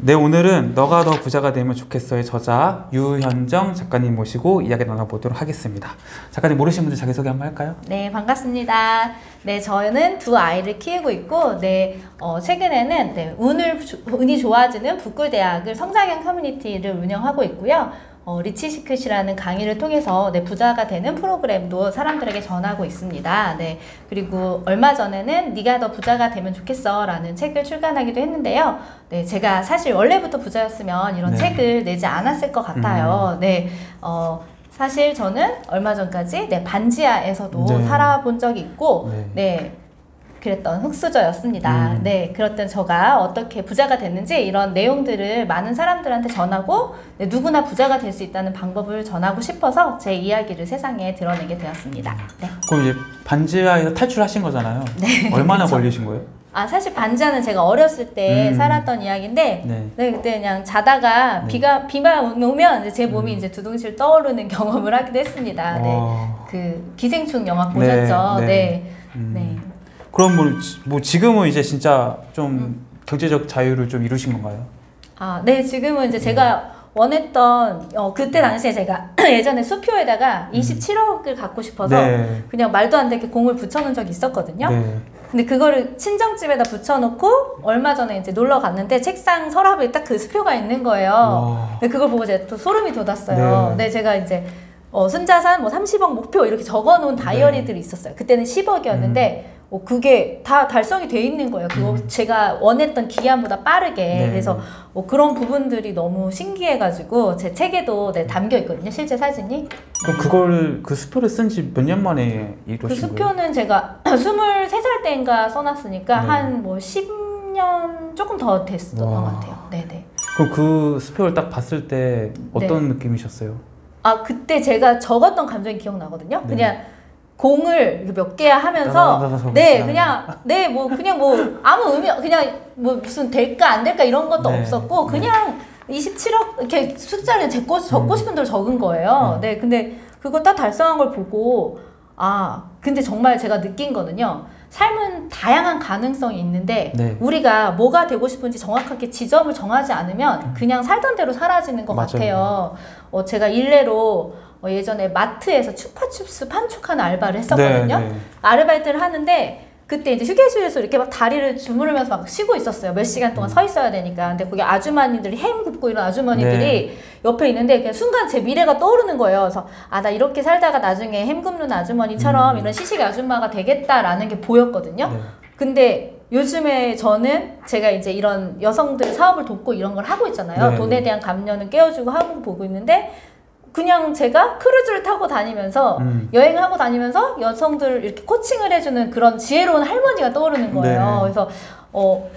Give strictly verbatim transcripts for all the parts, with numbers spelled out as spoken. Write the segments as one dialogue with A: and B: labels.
A: 네, 오늘은 너가 더 부자가 되면 좋겠어의 저자 유현정 작가님 모시고 이야기 나눠보도록 하겠습니다. 작가님 모르시는 분들 자기소개 한번 할까요?
B: 네, 반갑습니다. 네, 저는 두 아이를 키우고 있고, 네, 어, 최근에는 네, 운을, 운이 좋아지는 북구대학을 성장형 커뮤니티를 운영하고 있고요. 어, 리치 시크릿이라는 강의를 통해서 네, 부자가 되는 프로그램도 사람들에게 전하고 있습니다. 네, 그리고 얼마 전에는 네가 더 부자가 되면 좋겠어 라는 책을 출간하기도 했는데요. 네, 제가 사실 원래부터 부자였으면 이런
A: 네.
B: 책을 내지 않았을 것 같아요.
A: 음.
B: 네, 어, 사실 저는 얼마 전까지 네, 반지하에서도
A: 네.
B: 살아본 적이 있고,
A: 네.
B: 네. 그랬던 흑수저였습니다.
A: 음.
B: 네, 그랬던 저가 어떻게 부자가 됐는지 이런 내용들을 많은 사람들한테 전하고 네, 누구나 부자가 될 수 있다는 방법을 전하고 싶어서 제 이야기를 세상에 드러내게 되었습니다. 네.
A: 그럼 이제 반지하에서 탈출하신 거잖아요.
B: 네,
A: 얼마나
B: 그렇죠.
A: 걸리신 거예요?
B: 아, 사실 반지하는 제가 어렸을 때
A: 음.
B: 살았던 이야기인데,
A: 네.
B: 네, 그때 그냥 자다가
A: 네.
B: 비가, 비만 오면 이제 제 몸이
A: 음.
B: 이제 두둥실 떠오르는 경험을 하기도 했습니다. 네.
A: 와.
B: 그 기생충 영화 보셨죠?
A: 네,
B: 네.
A: 네. 음.
B: 네.
A: 그럼 뭐, 지- 뭐 지금은 이제 진짜 좀
B: 음.
A: 경제적 자유를 좀 이루신 건가요?
B: 아, 네, 지금은 이제 제가 원했던, 어, 그때 당시에 제가 예전에 수표에다가 이십칠억을 갖고 싶어서
A: 네.
B: 그냥 말도 안 되게 공을 붙여놓은 적이 있었거든요.
A: 네.
B: 근데 그거를 친정집에다 붙여놓고 얼마 전에 이제 놀러 갔는데 책상 서랍에 딱 그 수표가 있는 거예요.
A: 와.
B: 근데 그걸 보고 제가 또 소름이 돋았어요.
A: 네.
B: 네, 제가 이제 어, 순자산 뭐 삼십억 목표 이렇게 적어놓은 다이어리들이 있었어요. 그때는 십억이었는데 어, 그게 다 달성이 돼 있는 거예요. 그거
A: 음.
B: 제가 원했던 기한보다 빠르게.
A: 네.
B: 그래서 어, 그런 부분들이 너무 신기해가지고 제 책에도 네, 담겨 있거든요. 실제 사진이.
A: 그럼 그걸 그 수표를 쓴 지 몇 년 만에 이루신
B: 그
A: 거예요?
B: 수표는 제가 스물세 살 때인가 써놨으니까
A: 네.
B: 한 뭐 십 년 조금 더 됐었던
A: 와.
B: 것 같아요. 네네.
A: 그럼 그 수표를 딱 봤을 때 어떤
B: 네.
A: 느낌이셨어요?
B: 아, 그때 제가 적었던 감정이 기억나거든요.
A: 네.
B: 그냥 공을 이렇게 몇 개야 하면서
A: 따다다다다
B: 네,
A: 적으시나?
B: 그냥 네, 뭐 그냥 뭐 아무 의미 그냥 뭐 무슨 될까 안 될까 이런 것도
A: 네.
B: 없었고 그냥 이십칠억 이렇게 숫자를 적고 적고
A: 음.
B: 싶은 대로 적은 거예요.
A: 음.
B: 네, 근데 그거 딱 달성한 걸 보고 아, 근데 정말 제가 느낀 거는요. 삶은 다양한 가능성이 있는데
A: 네.
B: 우리가 뭐가 되고 싶은지 정확하게 지점을 정하지 않으면 그냥 살던 대로 사라지는 것
A: 맞아요.
B: 같아요. 어, 제가 일례로 어, 예전에 마트에서 추파춥스 판촉하는 알바를 했었거든요.
A: 네, 네.
B: 아르바이트를 하는데 그때 이제 휴게실에서 이렇게 막 다리를 주무르면서 막 쉬고 있었어요. 몇 시간 동안
A: 음.
B: 서 있어야 되니까. 근데 거기 아주머니들이 햄 굽고 이런 아주머니들이
A: 네.
B: 옆에 있는데 그냥 순간 제 미래가 떠오르는 거예요. 그래서 아, 나 이렇게 살다가 나중에 햄 굽는 아주머니처럼
A: 음.
B: 이런 시식 아줌마가 되겠다라는 게 보였거든요.
A: 네.
B: 근데 요즘에 저는 제가 이제 이런 여성들 사업을 돕고 이런 걸 하고 있잖아요.
A: 네.
B: 돈에 대한 감면을 깨워주고 하고 보고 있는데 그냥 제가 크루즈를 타고 다니면서
A: 음.
B: 여행을 하고 다니면서 여성들을 이렇게 코칭을 해주는 그런 지혜로운 할머니가 떠오르는 거예요.
A: 네.
B: 그래서 어,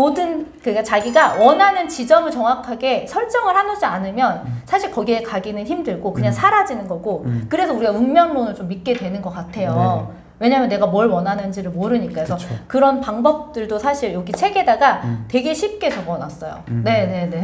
B: 모든 그러니까 자기가 원하는 지점을 정확하게 설정을 해놓지 않으면 사실 거기에 가기는 힘들고 그냥
A: 음.
B: 사라지는 거고
A: 음.
B: 그래서 우리가 운명론을 좀 믿게 되는 것 같아요. 왜냐하면 내가 뭘 원하는지를 모르니까. 그래서
A: 그쵸.
B: 그런 방법들도 사실 여기 책에다가
A: 음.
B: 되게 쉽게 적어놨어요.
A: 음.
B: 네네네.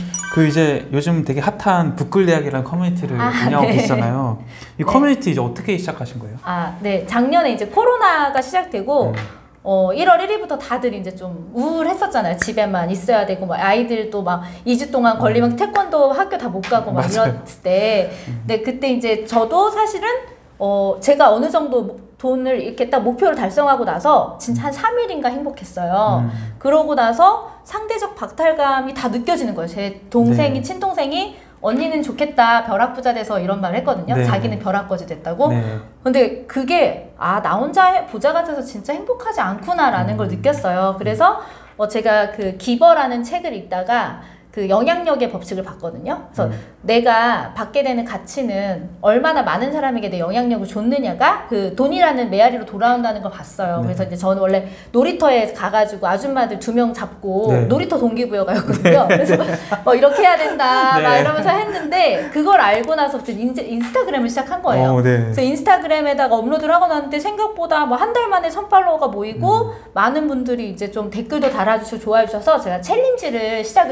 A: 그 이제 요즘 되게 핫한 북글대학이라는 커뮤니티를
B: 아,
A: 운영하고
B: 네.
A: 계시잖아요. 이
B: 네.
A: 커뮤니티 이제 어떻게 시작하신 거예요?
B: 아, 네. 작년에 이제 코로나가 시작되고
A: 음.
B: 어, 일월 일일부터 다들 이제 좀 우울했었잖아요. 집에만 있어야 되고, 막 아이들도 막 이 주 동안 걸리면 태권도 학교 다 못 가고 막
A: 맞아요.
B: 이럴 때. 네, 그때 이제 저도 사실은 어, 제가 어느 정도 돈을 이렇게 딱 목표를 달성하고 나서 진짜 한 삼 일인가 행복했어요.
A: 음.
B: 그러고 나서 상대적 박탈감이 다 느껴지는 거예요. 제 동생이,
A: 네.
B: 친동생이 언니는 좋겠다, 벼락부자 돼서 이런 말을 했거든요.
A: 네.
B: 자기는 벼락거지 됐다고.
A: 네.
B: 근데 그게 아, 나 혼자 부자가 돼서 진짜 행복하지 않구나라는
A: 음.
B: 걸 느꼈어요. 그래서 어, 제가 그 기버라는 책을 읽다가 그 영향력의 법칙을 봤거든요. 그래서
A: 음.
B: 내가 받게 되는 가치는 얼마나 많은 사람에게 내 영향력을 줬느냐가 그 돈이라는 메아리로 돌아온다는 걸 봤어요.
A: 네.
B: 그래서 이제 저는 원래 놀이터에 가가지고 아줌마들 두 명 잡고
A: 네.
B: 놀이터 동기부여가였거든요. 그래서 뭐 이렇게 해야 된다 막
A: 네.
B: 이러면서 했는데 그걸 알고 나서부터 인제 인스타그램을 시작한 거예요.
A: 어, 네.
B: 그래서 인스타그램에다가 업로드를 하고 났는데 생각보다 뭐 한 달 만에 천 팔로워가 모이고
A: 음.
B: 많은 분들이 이제 좀 댓글도 달아주시고 좋아해 주셔서 제가 챌린지를 시작을 했어요.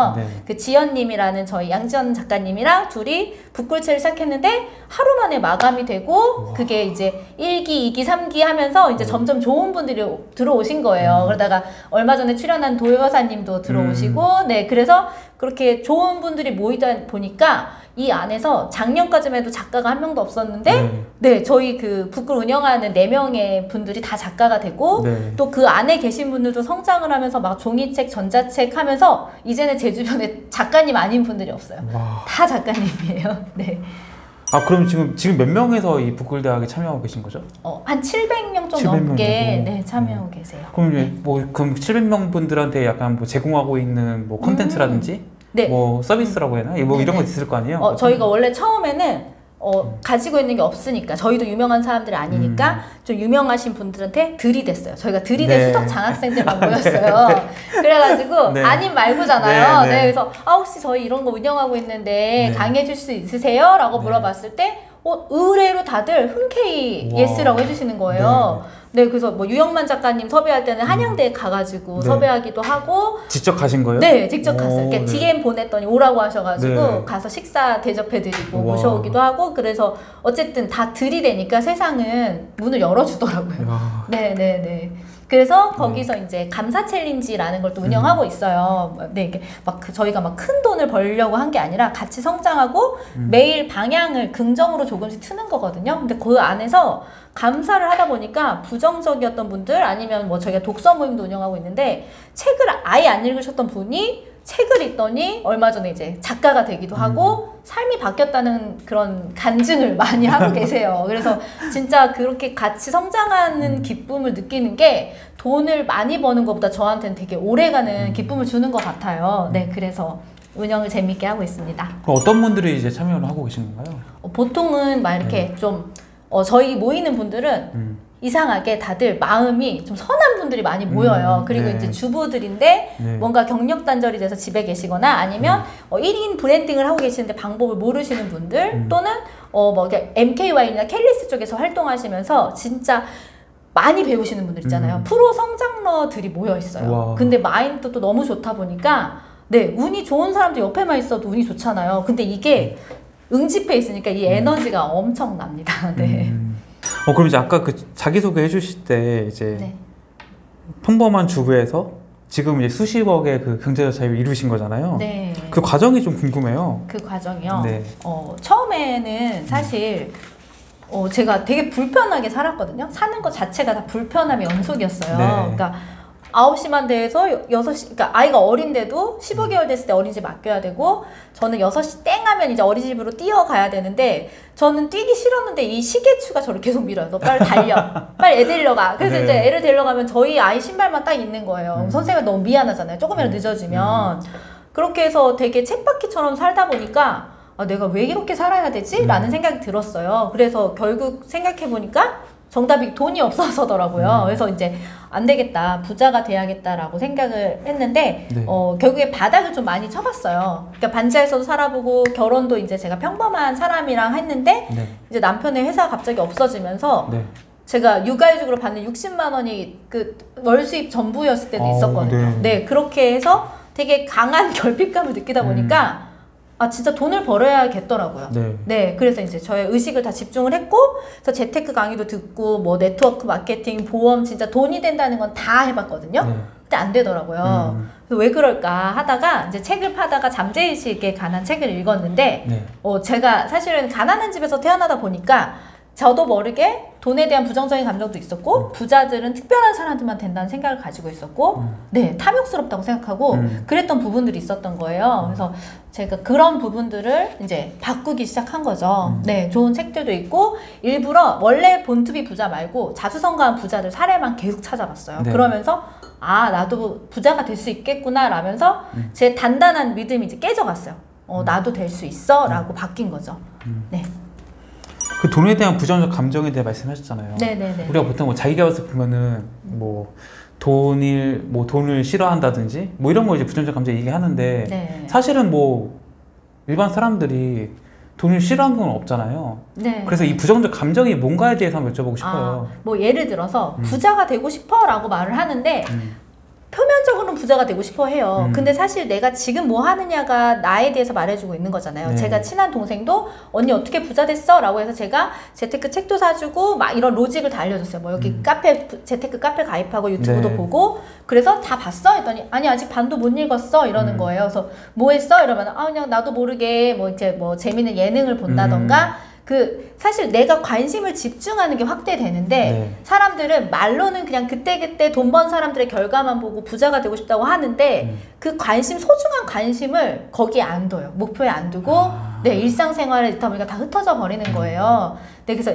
B: 있어요.
A: 네.
B: 그 지연님이라는 저희 양지연 작가님이랑 둘이 북꿀체를 시작했는데 하루 만에 마감이 되고
A: 우와.
B: 그게 이제 일 기, 이 기, 삼 기 하면서 이제
A: 네.
B: 점점 좋은 분들이 들어오신 거예요.
A: 음.
B: 그러다가 얼마 전에 출연한 도여사님도 들어오시고
A: 음.
B: 네 그래서 그렇게 좋은 분들이 모이다 보니까 이 안에서 작년까지만 해도 작가가 한 명도 없었는데
A: 네.
B: 네 저희 그 북글 운영하는 네 명의 분들이 다 작가가 되고
A: 네.
B: 또 그 안에 계신 분들도 성장을 하면서 막 종이책, 전자책 하면서 이제는 제 주변에 작가님 아닌 분들이 없어요.
A: 와.
B: 다 작가님이에요. 네.
A: 아 그럼 지금 지금 몇 명에서 이 북글대학에 참여하고 계신 거죠?
B: 어, 한 칠백 명 좀
A: 칠백 명
B: 넘게
A: 정도?
B: 네, 참여하고 계세요.
A: 그럼 이제
B: 네.
A: 뭐 그럼 칠백 명 분들한테 약간 뭐 제공하고 있는 뭐 컨텐츠라든지
B: 네.
A: 뭐 서비스라고 해야 되나? 뭐
B: 네,
A: 이런 거
B: 네.
A: 있을 거 아니에요?
B: 어, 저희가 원래 처음에는 어, 가지고 있는 게 없으니까 저희도 유명한 사람들이 아니니까
A: 음.
B: 좀 유명하신 분들한테 들이댔어요. 저희가 들이대
A: 네.
B: 수석 장학생들만 모였어요. 그래가지고
A: 네.
B: 아님 말고잖아요.
A: 네,
B: 네,
A: 네.
B: 그래서 아 혹시 저희 이런 거 운영하고 있는데
A: 네.
B: 강의해 줄 수 있으세요? 라고
A: 네.
B: 물어봤을 때 어, 의외로 다들 흔쾌히
A: 우와.
B: 예스라고 해주시는 거예요. 네. 그래서 뭐 유영만 작가님 섭외할 때는 한양대에 가가지고
A: 네.
B: 섭외하기도 하고
A: 직접 가신 거예요?
B: 네, 직접 갔어요.
A: 오,
B: 이렇게
A: 네.
B: 디엠 보냈더니 오라고 하셔가지고
A: 네.
B: 가서 식사 대접해드리고
A: 우와.
B: 모셔오기도 하고 그래서 어쨌든 다 들이대니까 세상은 문을 열어주더라고요.
A: 야.
B: 네, 네, 네. 그래서 거기서 이제 감사 챌린지라는 걸 또 운영하고 있어요. 네, 이게 막 그 저희가 막 큰 돈을 벌려고 한 게 아니라 같이 성장하고
A: 음.
B: 매일 방향을 긍정으로 조금씩 트는 거거든요. 근데 그 안에서 감사를 하다 보니까 부정적이었던 분들 아니면 뭐 저희가 독서 모임도 운영하고 있는데 책을 아예 안 읽으셨던 분이 책을 읽더니 얼마 전에 이제 작가가 되기도 하고
A: 음.
B: 삶이 바뀌었다는 그런 간증을 많이 하고 계세요. 그래서 진짜 그렇게 같이 성장하는
A: 음.
B: 기쁨을 느끼는 게 돈을 많이 버는 것보다 저한테는 되게 오래가는
A: 음.
B: 기쁨을 주는 것 같아요. 네, 그래서 운영을 재밌게 하고 있습니다.
A: 그럼 어떤 분들이 이제 참여를 하고 계신 건가요?
B: 어, 보통은 막 이렇게 좀 어, 저희 모이는 분들은
A: 음.
B: 이상하게 다들 마음이 좀 선한 분들이 많이 모여요.
A: 음,
B: 그리고
A: 네.
B: 이제 주부들인데
A: 네.
B: 뭔가 경력 단절이 돼서 집에 계시거나 아니면
A: 음.
B: 어, 일 인 브랜딩을 하고 계시는데 방법을 모르시는 분들
A: 음.
B: 또는 어, 뭐 엠케이와이나 캘리스 쪽에서 활동하시면서 진짜 많이 배우시는 분들 있잖아요.
A: 음.
B: 프로 성장러들이 모여 있어요.
A: 와.
B: 근데 마인드도 너무 좋다 보니까 네, 운이 좋은 사람도 옆에만 있어도 운이 좋잖아요. 근데 이게 응집해 있으니까 이 에너지가 엄청납니다. 네.
A: 음. 어 그럼 이제 아까 그 자기소개 해주실 때 이제
B: 네.
A: 평범한 주부에서 지금 이제 수십억의 그 경제적 자유를 이루신 거잖아요.
B: 네.
A: 그 과정이 좀 궁금해요.
B: 그 과정이요.
A: 네.
B: 어, 처음에는 사실 어, 제가 되게 불편하게 살았거든요. 사는 것 자체가 다 불편함의 연속이었어요.
A: 네.
B: 그러니까 아홉 시만 돼서 여섯 시, 그러니까 아이가 어린데도 십오 개월 됐을 때 어린이집 맡겨야 되고, 저는 여섯 시 땡 하면 이제 어린이집으로 뛰어가야 되는데, 저는 뛰기 싫었는데 이 시계추가 저를 계속 밀어요. 너 빨리 달려. 빨리 애 데리러 가. 그래서
A: 네.
B: 이제 애를 데리러 가면 저희 아이 신발만 딱 있는 거예요.
A: 음.
B: 선생님이 너무 미안하잖아요. 조금이라도
A: 음.
B: 늦어지면. 그렇게 해서 되게 쳇바퀴처럼 살다 보니까 아, 내가 왜 이렇게 살아야 되지? 라는
A: 음.
B: 생각이 들었어요. 그래서 결국 생각해보니까 정답이 돈이 없어서더라고요.
A: 음.
B: 그래서 이제 안 되겠다, 부자가 돼야겠다라고 생각을 했는데
A: 네.
B: 어, 결국에 바닥을 좀 많이 쳐봤어요. 그러니까 반지하에서도 살아보고 결혼도 이제 제가 평범한 사람이랑 했는데
A: 네.
B: 이제 남편의 회사가 갑자기 없어지면서
A: 네.
B: 제가 육아휴직으로 받는 육십만 원이 그 월 수입 전부였을 때도
A: 어,
B: 있었거든요.
A: 네.
B: 네, 그렇게 해서 되게 강한 결핍감을 느끼다 보니까
A: 음.
B: 아 진짜 돈을 벌어야겠더라고요.
A: 네.
B: 네, 그래서 이제 저의 의식을 다 집중을 했고, 그래서 재테크 강의도 듣고, 뭐 네트워크 마케팅, 보험, 진짜 돈이 된다는 건 다 해봤거든요.
A: 네.
B: 근데 안 되더라고요.
A: 음.
B: 그래서 왜 그럴까 하다가 이제 책을 파다가 잠재의식에 관한 책을 읽었는데,
A: 네.
B: 어, 제가 사실은 가난한 집에서 태어나다 보니까 저도 모르게 돈에 대한 부정적인 감정도 있었고, 부자들은 특별한 사람들만 된다는 생각을 가지고 있었고,
A: 음.
B: 네, 탐욕스럽다고 생각하고,
A: 음.
B: 그랬던 부분들이 있었던 거예요. 그래서 제가 그런 부분들을 이제 바꾸기 시작한 거죠.
A: 음.
B: 네, 좋은 책들도 있고, 일부러 원래 본투비 부자 말고 자수성가한 부자들 사례만 계속 찾아봤어요.
A: 네.
B: 그러면서, 아, 나도 부자가 될 수 있겠구나, 라면서
A: 음.
B: 제 단단한 믿음이 이제 깨져갔어요. 어, 나도 될 수 있어, 라고 바뀐 거죠.
A: 음.
B: 네.
A: 그 돈에 대한 부정적 감정에 대해 말씀하셨잖아요.
B: 네네네.
A: 우리가 보통 뭐 자기가 와서 보면은 뭐 돈을 뭐 돈을 싫어한다든지 뭐 이런 거 이제 부정적 감정 얘기하는데
B: 네.
A: 사실은 뭐 일반 사람들이 돈을 싫어하는 건 없잖아요.
B: 네.
A: 그래서 이 부정적 감정이 뭔가에 대해서 한번 여쭤보고 싶어요.
B: 아, 뭐 예를 들어서
A: 음.
B: 부자가 되고 싶어 라고 말을 하는데
A: 음.
B: 표면적으로는 부자가 되고 싶어 해요.
A: 음.
B: 근데 사실 내가 지금 뭐 하느냐가 나에 대해서 말해주고 있는 거잖아요.
A: 네.
B: 제가 친한 동생도 언니 어떻게 부자 됐어? 라고 해서 제가 재테크 책도 사주고 막 이런 로직을 다 알려줬어요. 뭐 여기
A: 음.
B: 카페, 재테크 카페 가입하고 유튜브도
A: 네.
B: 보고 그래서 다 봤어? 했더니 아니 아직 반도 못 읽었어 이러는
A: 음.
B: 거예요. 그래서 뭐 했어? 이러면 아 그냥 나도 모르게 뭐 이제 뭐 재밌는 예능을 본다던가
A: 음.
B: 그 사실 내가 관심을 집중하는 게 확대되는데
A: 네.
B: 사람들은 말로는 그냥 그때그때 돈 번 사람들의 결과만 보고 부자가 되고 싶다고 하는데
A: 음.
B: 그 관심 소중한 관심을 거기에 안 둬요. 목표에 안 두고
A: 아.
B: 네 일상생활에 있다 보니까 다 흩어져 버리는 거예요. 네, 그래서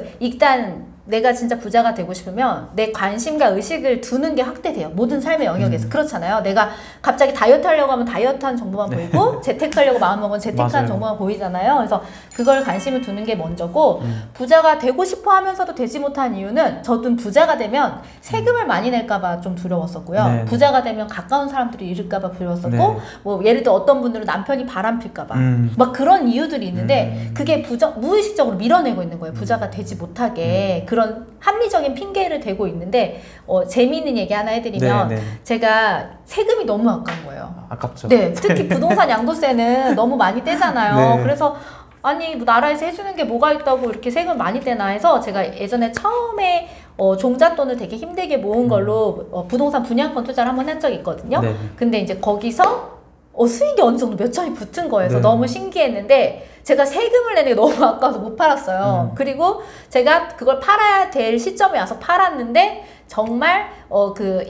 B: 일단 내가 진짜 부자가 되고 싶으면 내 관심과 의식을 두는 게 확대돼요. 모든 삶의 영역에서.
A: 음.
B: 그렇잖아요. 내가 갑자기 다이어트 하려고 하면 다이어트한 정보만
A: 네.
B: 보이고 재테크하려고 마음먹으면 재테크한
A: 맞아요.
B: 정보만 보이잖아요. 그래서 그걸 관심을 두는 게 먼저고
A: 음.
B: 부자가 되고 싶어 하면서도 되지 못한 이유는 저도 부자가 되면 세금을 많이 낼까 봐 좀 두려웠었고요.
A: 네.
B: 부자가 되면 가까운 사람들이 잃을까 봐 두려웠었고
A: 네.
B: 뭐 예를 들어 어떤 분들은 남편이 바람 필까 봐
A: 음.
B: 막 그런 이유들이 있는데
A: 음.
B: 그게 부정, 무의식적으로 밀어내고 있는 거예요. 부자가 되지 못하게 그런 합리적인 핑계를 대고 있는데 어, 재미있는 얘기 하나 해드리면
A: 네, 네.
B: 제가 세금이 너무 아까운 거예요.
A: 아깝죠.
B: 네, 특히 부동산 양도세는 너무 많이 떼잖아요.
A: 네.
B: 그래서 아니 뭐 나라에서 해주는 게 뭐가 있다고 이렇게 세금 많이 떼나 해서 제가 예전에 처음에 어, 종잣돈을 되게 힘들게 모은 걸로 어, 부동산 분양권 투자를 한번 한 적이 있거든요.
A: 네.
B: 근데 이제 거기서 어, 수익이 어느 정도 몇 천이 붙은 거예요. 그래서
A: 네.
B: 너무 신기했는데 제가 세금을 내는 게 너무 아까워서 못 팔았어요.
A: 음.
B: 그리고 제가 그걸 팔아야 될 시점에 와서 팔았는데 정말 어 그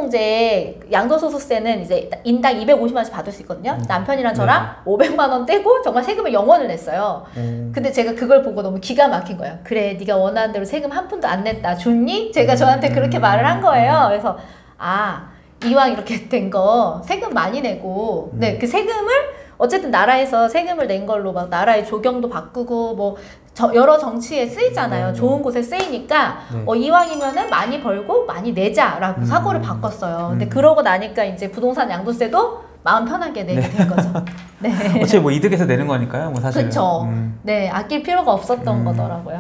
B: 인적공제 양도소득세는 이제 인당 이백오십만 원씩 받을 수 있거든요.
A: 음.
B: 남편이랑 저랑
A: 네.
B: 오백만 원 떼고 정말 세금을 영 원을 냈어요.
A: 음.
B: 근데 제가 그걸 보고 너무 기가 막힌 거예요. 그래, 네가 원하는 대로 세금 한 푼도 안 냈다. 좋니? 제가
A: 음.
B: 저한테 그렇게 말을 한 거예요. 그래서 아, 이왕 이렇게 된 거 세금 많이 내고
A: 음.
B: 네, 그 세금을 어쨌든 나라에서 세금을 낸 걸로 막 나라의 조경도 바꾸고 뭐 저, 여러 정치에 쓰이잖아요.
A: 네.
B: 좋은 곳에 쓰이니까
A: 네.
B: 어, 이왕이면은 많이 벌고 많이 내자라고
A: 음.
B: 사고를 바꿨어요. 근데
A: 음.
B: 그러고 나니까 이제 부동산 양도세도 마음 편하게 내게
A: 네.
B: 된 거죠. 네.
A: 어차피 뭐 이득에서 내는 거니까요. 뭐 사실.
B: 그쵸.
A: 음.
B: 네, 아낄 필요가 없었던
A: 음.
B: 거더라고요.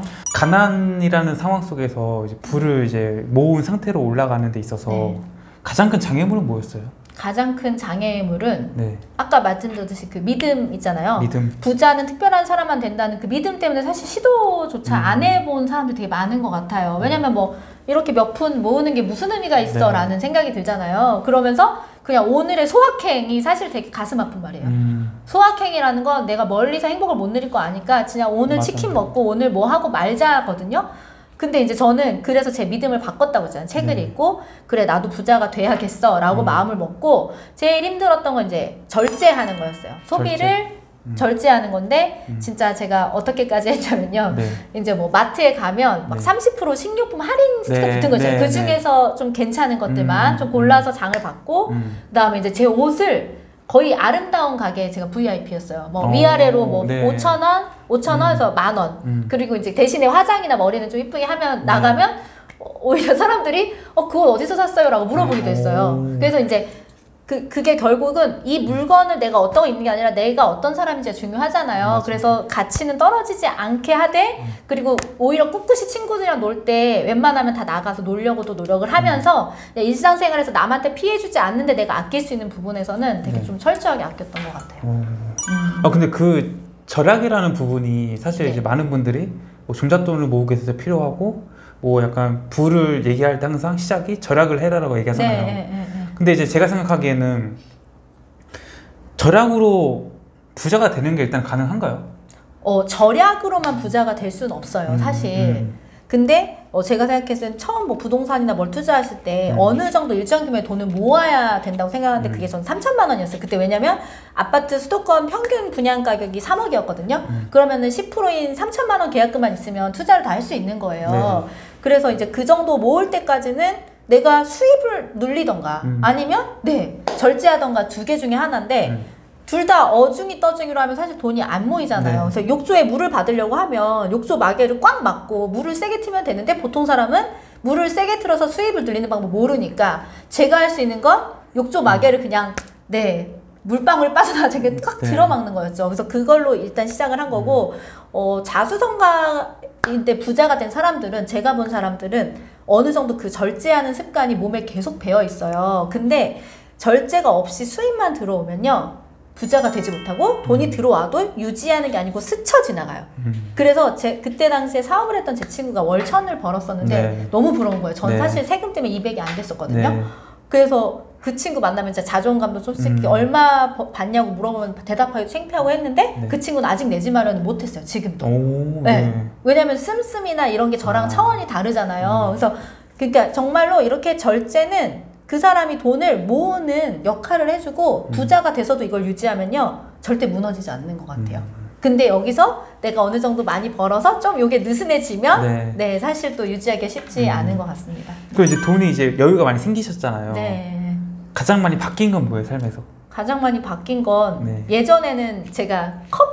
A: 가난이라는 상황 속에서 이제 부를 이제 모은 상태로 올라가는 데 있어서
B: 네.
A: 가장 큰 장애물은 뭐였어요?
B: 가장 큰 장애물은
A: 네.
B: 아까 말씀드렸듯이 그 믿음 있잖아요.
A: 믿음.
B: 부자는 특별한 사람만 된다는 그 믿음 때문에 사실 시도조차
A: 음.
B: 안 해본 사람들이 되게 많은 것 같아요. 왜냐면 뭐 이렇게 몇 푼 모으는 게 무슨 의미가 있어
A: 네.
B: 라는 생각이 들잖아요. 그러면서 그냥 오늘의 소확행이 사실 되게 가슴 아픈 말이에요.
A: 음.
B: 소확행이라는 건 내가 멀리서 행복을 못 누릴 거 아니까 그냥 오늘
A: 맞아요.
B: 치킨 먹고 오늘 뭐 하고 말자거든요. 근데 이제 저는 그래서 제 믿음을 바꿨다고 했잖아요. 책을
A: 네.
B: 읽고 그래 나도 부자가 돼야겠어 라고
A: 음.
B: 마음을 먹고 제일 힘들었던 건 이제 절제하는 거였어요. 소비를
A: 절제. 음.
B: 절제하는 건데
A: 음.
B: 진짜 제가 어떻게까지 했냐면요.
A: 네.
B: 이제 뭐 마트에 가면 막
A: 네.
B: 삼십 퍼센트 식료품 할인 스티커
A: 네,
B: 붙은 거 있잖아요.
A: 네,
B: 그 중에서 좀 괜찮은 것들만
A: 음,
B: 좀 골라서 장을 받고
A: 음.
B: 그다음에 이제 제 옷을 거의 아름다운 가게 제가 브이아이피였어요. 뭐
A: 어,
B: 위아래로 뭐
A: 네.
B: 오천 원, 오천 원에서 만 원.
A: 음.
B: 그리고 이제 대신에 화장이나 머리는 좀 이쁘게 하면
A: 네.
B: 나가면 어, 오히려 사람들이 어 그걸 어디서 샀어요? 라고 물어보기도 했어요.
A: 오.
B: 그래서 이제 그, 그게 결국은 이 물건을 내가 어떤 거 입는 게 아니라 내가 어떤 사람인지가 중요하잖아요.
A: 맞아요.
B: 그래서 가치는 떨어지지 않게 하되
A: 음.
B: 그리고 오히려 꿋꿋이 친구들이랑 놀 때 웬만하면 다 나가서 놀려고도 노력을 하면서
A: 음.
B: 일상생활에서 남한테 피해주지 않는데 내가 아낄 수 있는 부분에서는 되게
A: 네.
B: 좀 철저하게 아꼈던 것 같아요.
A: 어.
B: 음.
A: 아 근데 그 절약이라는 부분이 사실
B: 네.
A: 이제 많은 분들이 뭐 종잣돈을 모으기 위해서 필요하고 뭐 약간 부를 얘기할 때 항상 시작이 절약을 해라라고 얘기하잖아요.
B: 네, 네, 네, 네.
A: 근데 이제 제가 생각하기에는 절약으로 부자가 되는 게 일단 가능한가요?
B: 어, 절약으로만 부자가 될 수는 없어요,
A: 음,
B: 사실.
A: 음.
B: 근데 어, 제가 생각했을 땐 처음 뭐 부동산이나 뭘 투자하실 때
A: 음.
B: 어느 정도 일정 규모의 돈을 모아야 된다고 생각하는데
A: 음.
B: 그게 전 삼천만 원이었어요. 그때 왜냐면 아파트 수도권 평균 분양 가격이 삼억이었거든요.
A: 음.
B: 그러면은 십 퍼센트인 삼천만 원 계약금만 있으면 투자를 다 할 수 있는 거예요.
A: 네.
B: 그래서 이제 그 정도 모을 때까지는 내가 수입을 눌리던가
A: 음.
B: 아니면 네 절제하던가 두 개 중에 하나인데
A: 음.
B: 둘 다 어중이 떠중이로 하면 사실 돈이 안 모이잖아요.
A: 네.
B: 그래서 욕조에 물을 받으려고 하면 욕조 마개를 꽉 막고 물을 세게 틀면 되는데 보통 사람은 물을 세게 틀어서 수입을 늘리는 방법 모르니까 제가 할 수 있는 건 욕조 마개를 그냥 네 물방울 빠져나가게 꽉
A: 네.
B: 들어막는 거였죠. 그래서 그걸로 일단 시작을 한 거고 어, 자수성가인데 부자가 된 사람들은 제가 본 사람들은 어느 정도 그 절제하는 습관이 몸에 계속 배어 있어요. 근데 절제가 없이 수입만 들어오면요, 부자가 되지 못하고 돈이 들어와도 유지하는 게 아니고 스쳐 지나가요.
A: 음.
B: 그래서 제 그때 당시에 사업을 했던 제 친구가 월천을 벌었었는데
A: 네.
B: 너무 부러운 거예요. 저는
A: 네.
B: 사실 세금 때문에 이백이 안 됐었거든요.
A: 네.
B: 그래서 그 친구 만나면 진짜 자존감도 솔직히
A: 음.
B: 얼마 버- 받냐고 물어보면 대답하기도 창피하고 했는데
A: 네.
B: 그 친구는 아직 내지 마련을 못했어요. 지금도.
A: 오,
B: 네.
A: 네.
B: 왜냐면 씀씀이나 이런 게 저랑
A: 아.
B: 차원이 다르잖아요.
A: 음.
B: 그래서 그러니까 정말로 이렇게 절제는 그 사람이 돈을 모으는 역할을 해주고
A: 음.
B: 부자가 돼서도 이걸 유지하면요 절대 무너지지 않는 것 같아요.
A: 음.
B: 근데 여기서 내가 어느 정도 많이 벌어서 좀 요게 느슨해지면
A: 네.
B: 네, 사실 또 유지하기 쉽지
A: 음.
B: 않은 것 같습니다.
A: 그 이제 돈이 이제 여유가 많이 생기셨잖아요.
B: 네.
A: 가장 많이 바뀐 건 뭐예요, 삶에서?
B: 가장 많이 바뀐 건
A: 네.
B: 예전에는 제가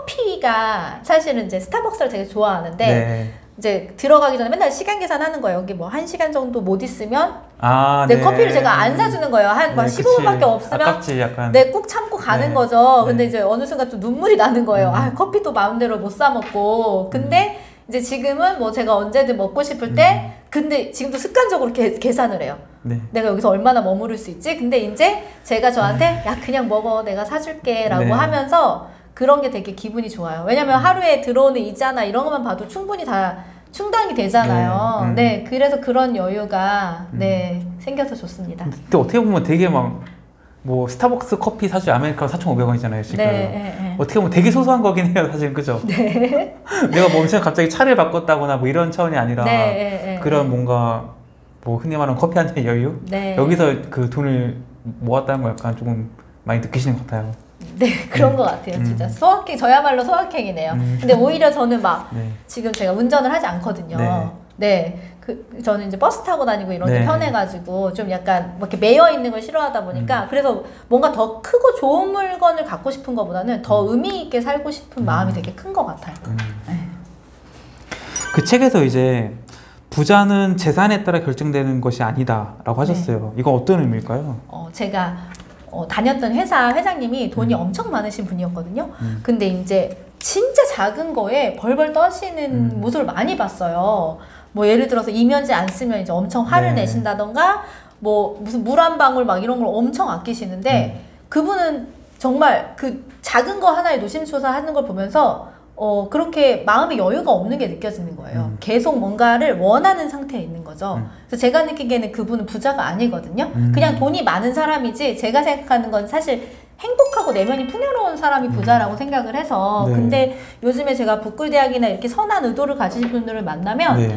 B: 커피가 사실은 이제 스타벅스를 되게 좋아하는데
A: 네.
B: 이제 들어가기 전에 맨날 시간 계산하는 거예요. 여기 뭐 한 시간 정도 못 있으면
A: 아,
B: 내
A: 네.
B: 커피를 제가 안 사주는 거예요. 한 막
A: 네,
B: 십오 분밖에
A: 그치.
B: 없으면
A: 아깝지, 약간.
B: 네, 꾹 참고 가는
A: 네.
B: 거죠. 근데
A: 네.
B: 이제 어느 순간 또 눈물이 나는 거예요.
A: 음.
B: 아, 커피도 마음대로 못 사 먹고. 근데
A: 음.
B: 이제 지금은 뭐 제가 언제든 먹고 싶을 때 근데 지금도 습관적으로 계, 계산을 해요.
A: 네.
B: 내가 여기서 얼마나 머무를 수 있지? 근데 이제 제가 저한테 야 그냥 먹어 내가 사줄게 라고
A: 네.
B: 하면서 그런 게 되게 기분이 좋아요. 왜냐면 하루에 들어오는 이자나 이런 것만 봐도 충분히 다 충당이 되잖아요.
A: 네. 음.
B: 네, 그래서 그런 여유가
A: 음.
B: 네 생겨서 좋습니다.
A: 근데 어떻게 보면 되게 막 뭐 스타벅스 커피 사주 아메리카노 사천오백 원이잖아요, 지금.
B: 네, 네, 네.
A: 어떻게 보면 되게 소소한 거긴 해요, 사실. 그죠?
B: 네.
A: 내가 뭐 엄청 갑자기 차를 바꿨다거나 뭐 이런 차원이 아니라
B: 네, 네, 네.
A: 그런 뭔가 뭐 흔히 말하는 커피 한 잔의 여유?
B: 네.
A: 여기서 그 돈을 모았다는 거 약간 조금 많이 느끼시는 것 같아요.
B: 네, 그런
A: 네.
B: 것 같아요.
A: 음.
B: 진짜 소확행, 저야말로 소확행이네요.
A: 음.
B: 근데 오히려 저는 막
A: 네.
B: 지금 제가 운전을 하지 않거든요.
A: 네.
B: 네. 그, 저는 이제 버스 타고 다니고 이런 게
A: 네.
B: 편해가지고 좀 약간 뭐 이렇게 매여 있는 걸 싫어하다 보니까 그래서 뭔가 더 크고 좋은 물건을 갖고 싶은 것보다는 더 의미 있게 살고 싶은 마음이 되게 큰 것 같아요.
A: 음.
B: 네.
A: 그 책에서 이제 부자는 재산에 따라 결정되는 것이 아니다라고 하셨어요. 이건 어떤 의미일까요?
B: 어, 제가 어, 다녔던 회사 회장님이 돈이
A: 음.
B: 엄청 많으신 분이었거든요.
A: 음.
B: 근데 이제 진짜 작은 거에 벌벌 떠시는
A: 음.
B: 모습을 많이 봤어요. 뭐 예를 들어서 이면제 안 쓰면 이제 엄청 화를
A: 네.
B: 내신다던가 뭐 무슨 물 한 방울 막 이런 걸 엄청 아끼시는데
A: 음.
B: 그분은 정말 그 작은 거 하나에 노심초사하는 걸 보면서 어 그렇게 마음의 여유가 없는 게 느껴지는 거예요.
A: 음.
B: 계속 뭔가를 원하는 상태에 있는 거죠.
A: 음.
B: 그래서 제가 느끼기에는 그분은 부자가 아니거든요.
A: 음.
B: 그냥 돈이 많은 사람이지 제가 생각하는 건 사실 행복하고 내면이 풍요로운 사람이 부자라고 생각을 해서
A: 네.
B: 근데 요즘에 제가 북글대학이나 이렇게 선한 의도를 가지신 분들을 만나면
A: 네.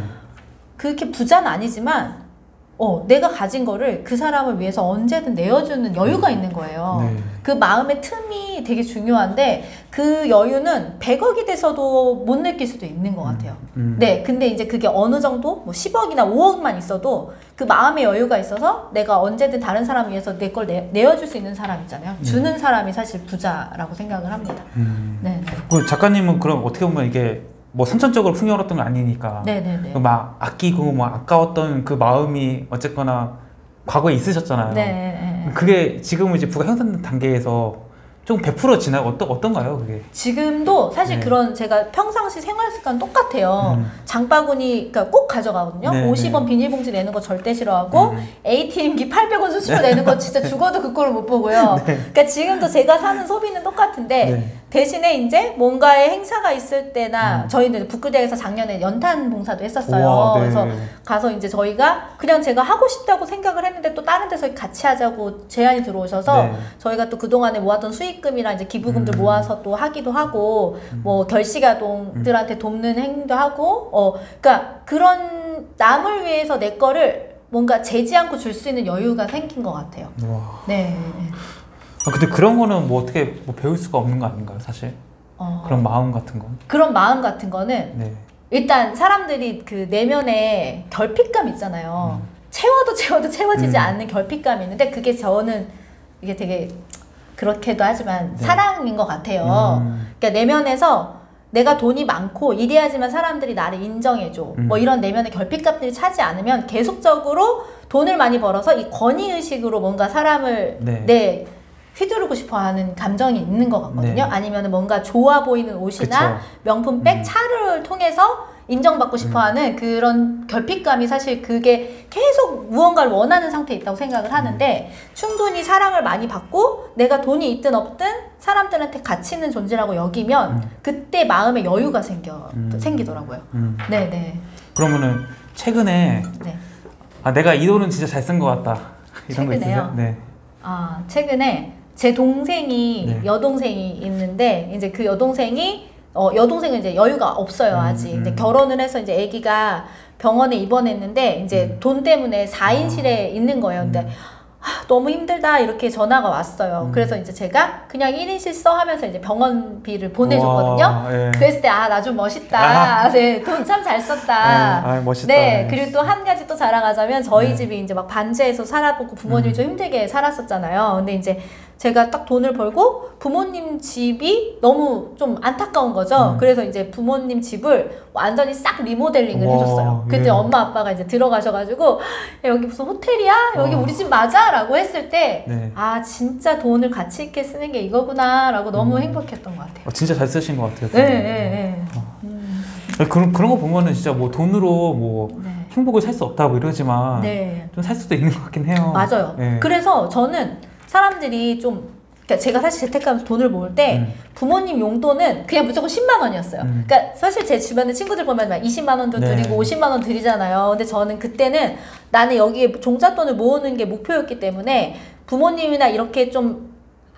B: 그렇게 부자는 아니지만 어, 내가 가진 거를 그 사람을 위해서 언제든 내어주는 여유가 있는 거예요.
A: 네.
B: 그 마음의 틈이 되게 중요한데 그 여유는 백억이 돼서도 못 느낄 수도 있는 것 같아요.
A: 음.
B: 네, 근데 이제 그게 어느 정도 뭐 십억이나 오억만 있어도 그 마음의 여유가 있어서 내가 언제든 다른 사람 위해서 내 걸 내어줄 수 있는 사람 있잖아요. 주는 사람이 사실 부자라고 생각을 합니다.
A: 음.
B: 네, 네.
A: 그 작가님은 그럼 어떻게 보면 이게 뭐 선천적으로 풍요로웠던 건 아니니까
B: 네, 네, 네.
A: 막 아끼고 뭐 아까웠던 그 마음이 어쨌거나 과거에 있으셨잖아요.
B: 네, 네, 네.
A: 그게 지금은 이제 부가 형성된 단계에서 좀 베풀어지나요? 어떤 어떤가요, 그게?
B: 지금도 사실
A: 네.
B: 그런 제가 평상시 생활 습관 똑같아요.
A: 음.
B: 장바구니 그러니까 꼭 가져가거든요.
A: 네,
B: 오십 원
A: 네.
B: 비닐봉지 내는 거 절대 싫어하고
A: 음.
B: 에이티엠기 팔백 원 수수료 내는 거 진짜 죽어도 그 꼴을 못 보고요.
A: 네.
B: 그러니까 지금도 제가 사는 소비는 똑같은데
A: 네.
B: 대신에 이제 뭔가의 행사가 있을 때나
A: 음.
B: 저희는 북글대에서 작년에 연탄 봉사도 했었어요.
A: 우와, 네.
B: 그래서 가서 이제 저희가 그냥 제가 하고 싶다고 생각을 했는데 또 다른 데서 같이 하자고 제안이 들어오셔서
A: 네.
B: 저희가 또 그동안에 모았던 수익금이랑 이제 기부금들
A: 음.
B: 모아서 또 하기도 하고 뭐 결식아동들한테 돕는 행위도 하고 어 그러니까 그런 남을 위해서 내 거를 뭔가 재지 않고 줄 수 있는 여유가 생긴 것 같아요.
A: 와.
B: 네.
A: 아, 근데 그런 거는 뭐 어떻게 뭐 배울 수가 없는 거 아닌가요, 사실?
B: 어,
A: 그런 마음 같은 건.
B: 그런 마음 같은 거는
A: 네.
B: 일단 사람들이 그 내면에 결핍감 있잖아요.
A: 음.
B: 채워도 채워도 채워지지
A: 음.
B: 않는 결핍감이 있는데 그게 저는 이게 되게 그렇게도 하지만
A: 네.
B: 사랑인 것 같아요.
A: 음.
B: 그러니까 내면에서 내가 돈이 많고 이래야지만 사람들이 나를 인정해줘.
A: 음.
B: 뭐 이런 내면의 결핍감들이 차지 않으면 계속적으로 돈을 많이 벌어서 이 권위의식으로 뭔가 사람을
A: 네.
B: 네, 휘두르고 싶어 하는 감정이 있는 것 같거든요.
A: 네.
B: 아니면 뭔가 좋아 보이는 옷이나
A: 그쵸.
B: 명품 백,
A: 음.
B: 차를 통해서 인정받고 싶어하는 그런 결핍감이 사실 그게 계속 무언가를 원하는 상태에 있다고 생각을 하는데 충분히 사랑을 많이 받고 내가 돈이 있든 없든 사람들한테 가치 있는 존재라고 여기면
A: 음.
B: 그때 마음에 여유가 생겨
A: 음.
B: 생기더라고요.
A: 음.
B: 네네.
A: 그러면은 최근에
B: 네.
A: 아 내가 이 돈은 진짜 잘 쓴 것 같다 이런 거
B: 최근에요?
A: 있으세요? 네.
B: 아 최근에 제 동생이
A: 네.
B: 여동생이 있는데 이제 그 여동생이 어 여동생은 이제 여유가 없어요 아직.
A: 음, 음.
B: 이제 결혼을 해서 이제 아기가 병원에 입원했는데 이제
A: 음.
B: 돈 때문에 사 인실에 있는 거예요. 근데
A: 음.
B: 아, 너무 힘들다 이렇게 전화가 왔어요.
A: 음.
B: 그래서 이제 제가 그냥 일 인실 써 하면서 이제 병원비를 보내줬거든요.
A: 와, 예.
B: 그랬을 때 아 나 좀 멋있다.
A: 아.
B: 네, 돈 참 잘 썼다.
A: 아, 멋있다.
B: 네, 그리고 또 한 가지 또 자랑하자면 저희
A: 네.
B: 집이 이제 막 반지에서 살아보고 부모님이
A: 음.
B: 좀 힘들게 살았었잖아요. 근데 이제 제가 딱 돈을 벌고 부모님 집이 너무 좀 안타까운 거죠.
A: 음.
B: 그래서 이제 부모님 집을 완전히 싹 리모델링을
A: 와,
B: 해줬어요. 그때
A: 예.
B: 엄마 아빠가 이제 들어가셔가지고 야, 여기 무슨 호텔이야? 여기
A: 와.
B: 우리 집 맞아? 라고 했을 때
A: 네.
B: 아 진짜 돈을 가치 있게 쓰는 게 이거구나 라고 너무
A: 음.
B: 행복했던 것 같아요.
A: 어, 진짜 잘 쓰신 것 같아요.
B: 네, 네, 네.
A: 어.
B: 음,
A: 그런 그런 거 보면은 진짜 뭐 돈으로 뭐
B: 네.
A: 행복을 살 수 없다 뭐 이러지만
B: 네.
A: 좀 살 수도 있는 것 같긴 해요.
B: 맞아요.
A: 네.
B: 그래서 저는 사람들이 좀 그러니까 제가 사실 재테크하면서 돈을 모을 때
A: 음.
B: 부모님 용돈은 그냥 무조건 십만 원이었어요.
A: 음.
B: 그러니까 사실 제 주변에 친구들 보면 막 이십만 원도
A: 네.
B: 드리고 오십만 원 드리잖아요. 근데 저는 그때는 나는 여기에 종잣돈을 모으는 게 목표였기 때문에 부모님이나 이렇게 좀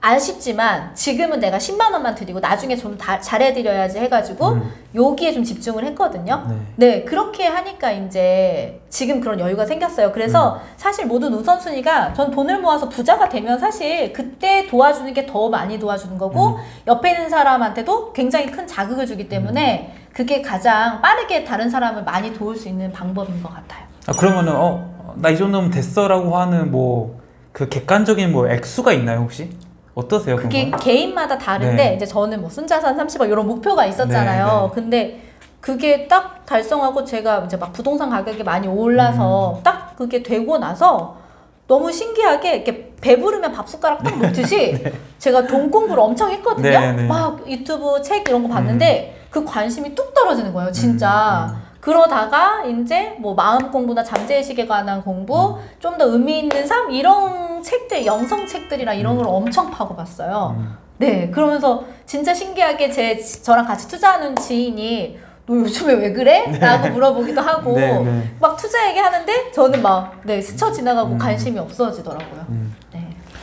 B: 아쉽지만 지금은 내가 십만 원만 드리고 나중에 좀 다 잘해드려야지 해가지고
A: 음.
B: 여기에 좀 집중을 했거든요.
A: 네.
B: 네, 그렇게 하니까 이제 지금 그런 여유가 생겼어요. 그래서
A: 음.
B: 사실 모든 우선순위가 전 돈을 모아서 부자가 되면 사실 그때 도와주는 게 더 많이 도와주는 거고
A: 음.
B: 옆에 있는 사람한테도 굉장히 큰 자극을 주기 때문에
A: 음.
B: 그게 가장 빠르게 다른 사람을 많이 도울 수 있는 방법인 것 같아요.
A: 아, 그러면은 어, 나 이 정도면 됐어라고 하는 뭐 그 객관적인 뭐 액수가 있나요 혹시? 어떠세요?
B: 그게
A: 그런 건?
B: 개인마다 다른데
A: 네.
B: 이제 저는 뭐 순자산 삼십억 이런 목표가 있었잖아요.
A: 네, 네.
B: 근데 그게 딱 달성하고 제가 이제 막 부동산 가격이 많이 올라서
A: 음.
B: 딱 그게 되고 나서 너무 신기하게 이렇게 배부르면 밥 숟가락 딱 놓듯이
A: 네.
B: 제가 돈 공부를 엄청 했거든요.
A: 네, 네.
B: 막 유튜브 책 이런 거 봤는데 그 관심이 뚝 떨어지는 거예요, 진짜.
A: 음, 음.
B: 그러다가 이제 뭐 마음 공부나 잠재의식에 관한 공부,
A: 음.
B: 좀 더 의미 있는 삶 이런 책들, 영성 책들이랑 이런 걸 엄청 파고봤어요.
A: 음.
B: 네, 그러면서 진짜 신기하게 제 저랑 같이 투자하는 지인이 너 요즘에 왜 그래? 라고 물어보기도 하고
A: 네, 네.
B: 막 투자 얘기하는데 저는 막 네, 스쳐 지나가고
A: 음.
B: 관심이 없어지더라고요.
A: 음.
B: 네.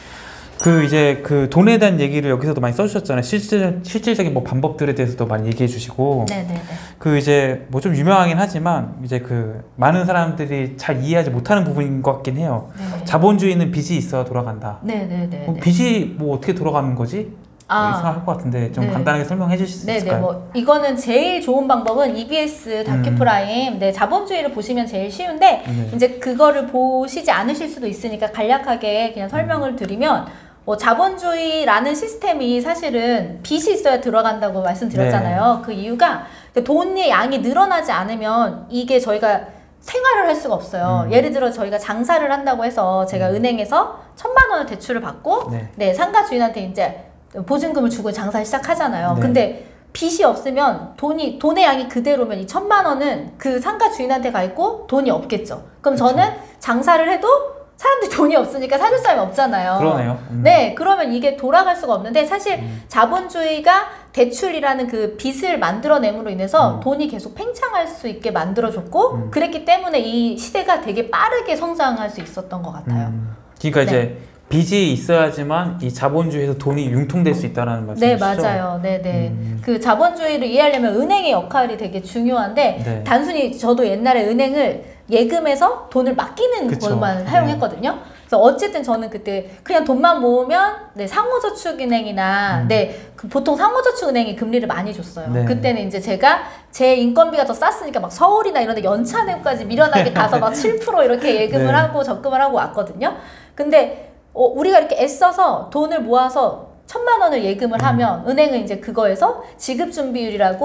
A: 그 이제 그 돈에 대한 얘기를 여기서도 많이 써주셨잖아요. 실질 실질적인 뭐 방법들에 대해서도 많이 얘기해 주시고.
B: 네네네.
A: 그 이제 뭐 좀 유명하긴 하지만 이제 그 많은 사람들이 잘 이해하지 못하는 부분인 것 같긴 해요.
B: 네.
A: 자본주의는 빚이 있어야 돌아간다.
B: 네네네.
A: 어, 빚이 뭐 어떻게 돌아가는 거지?
B: 아.
A: 이상할 것 같은데 좀
B: 네.
A: 간단하게 설명해 주실 수
B: 네네,
A: 있을까요?
B: 뭐 이거는 제일 좋은 방법은 이비에스 다큐프라임, 네, 자본주의를 보시면 제일 쉬운데
A: 네.
B: 이제 그거를 보시지 않으실 수도 있으니까 간략하게 그냥 설명을 드리면 뭐 자본주의라는 시스템이 사실은 빚이 있어야 들어간다고 말씀드렸잖아요. 그 이유가 돈의 양이 늘어나지 않으면 이게 저희가 생활을 할 수가 없어요.
A: 음.
B: 예를 들어 저희가 장사를 한다고 해서 제가 은행에서 천만 원을 대출을 받고
A: 네.
B: 네, 상가 주인한테 이제 보증금을 주고 장사를 시작하잖아요.
A: 네.
B: 근데 빚이 없으면 돈이 돈의 양이 그대로면 이 천만 원은 그 상가 주인한테 가 있고 돈이 없겠죠. 그럼
A: 그쵸.
B: 저는 장사를 해도 사람들이 돈이 없으니까 사줄 사람이 없잖아요.
A: 그러네요. 음.
B: 네, 그러면 이게 돌아갈 수가 없는데 사실
A: 음.
B: 자본주의가 대출이라는 그 빚을 만들어냄으로 인해서
A: 음.
B: 돈이 계속 팽창할 수 있게 만들어줬고
A: 음.
B: 그랬기 때문에 이 시대가 되게 빠르게 성장할 수 있었던 것 같아요.
A: 음. 그러니까 이제 빚이 있어야지만 이 자본주의에서 돈이 융통될 수 있다는
B: 네,
A: 말씀이시죠?
B: 맞아요. 네, 네.
A: 음.
B: 그 자본주의를 이해하려면 은행의 역할이 되게 중요한데
A: 네.
B: 단순히 저도 옛날에 은행을 예금해서 돈을 맡기는
A: 그쵸.
B: 것만
A: 네.
B: 사용했거든요. 그래서 어쨌든 저는 그때 그냥 돈만 모으면 네, 상호저축은행이나
A: 음.
B: 네, 그 보통 상호저축은행이 금리를 많이 줬어요.
A: 네.
B: 그때는 이제 제가 제 인건비가 더 쌌으니까 막 서울이나 이런 데 연차내까지 미련하게 가서 막 칠 퍼센트 이렇게 예금을
A: 네.
B: 하고 적금을 하고 왔거든요. 근데 어, 우리가 이렇게 애써서 돈을 모아서 천만 원을 예금을
A: 음.
B: 하면 은행은 이제 그거에서 지급준비율이라고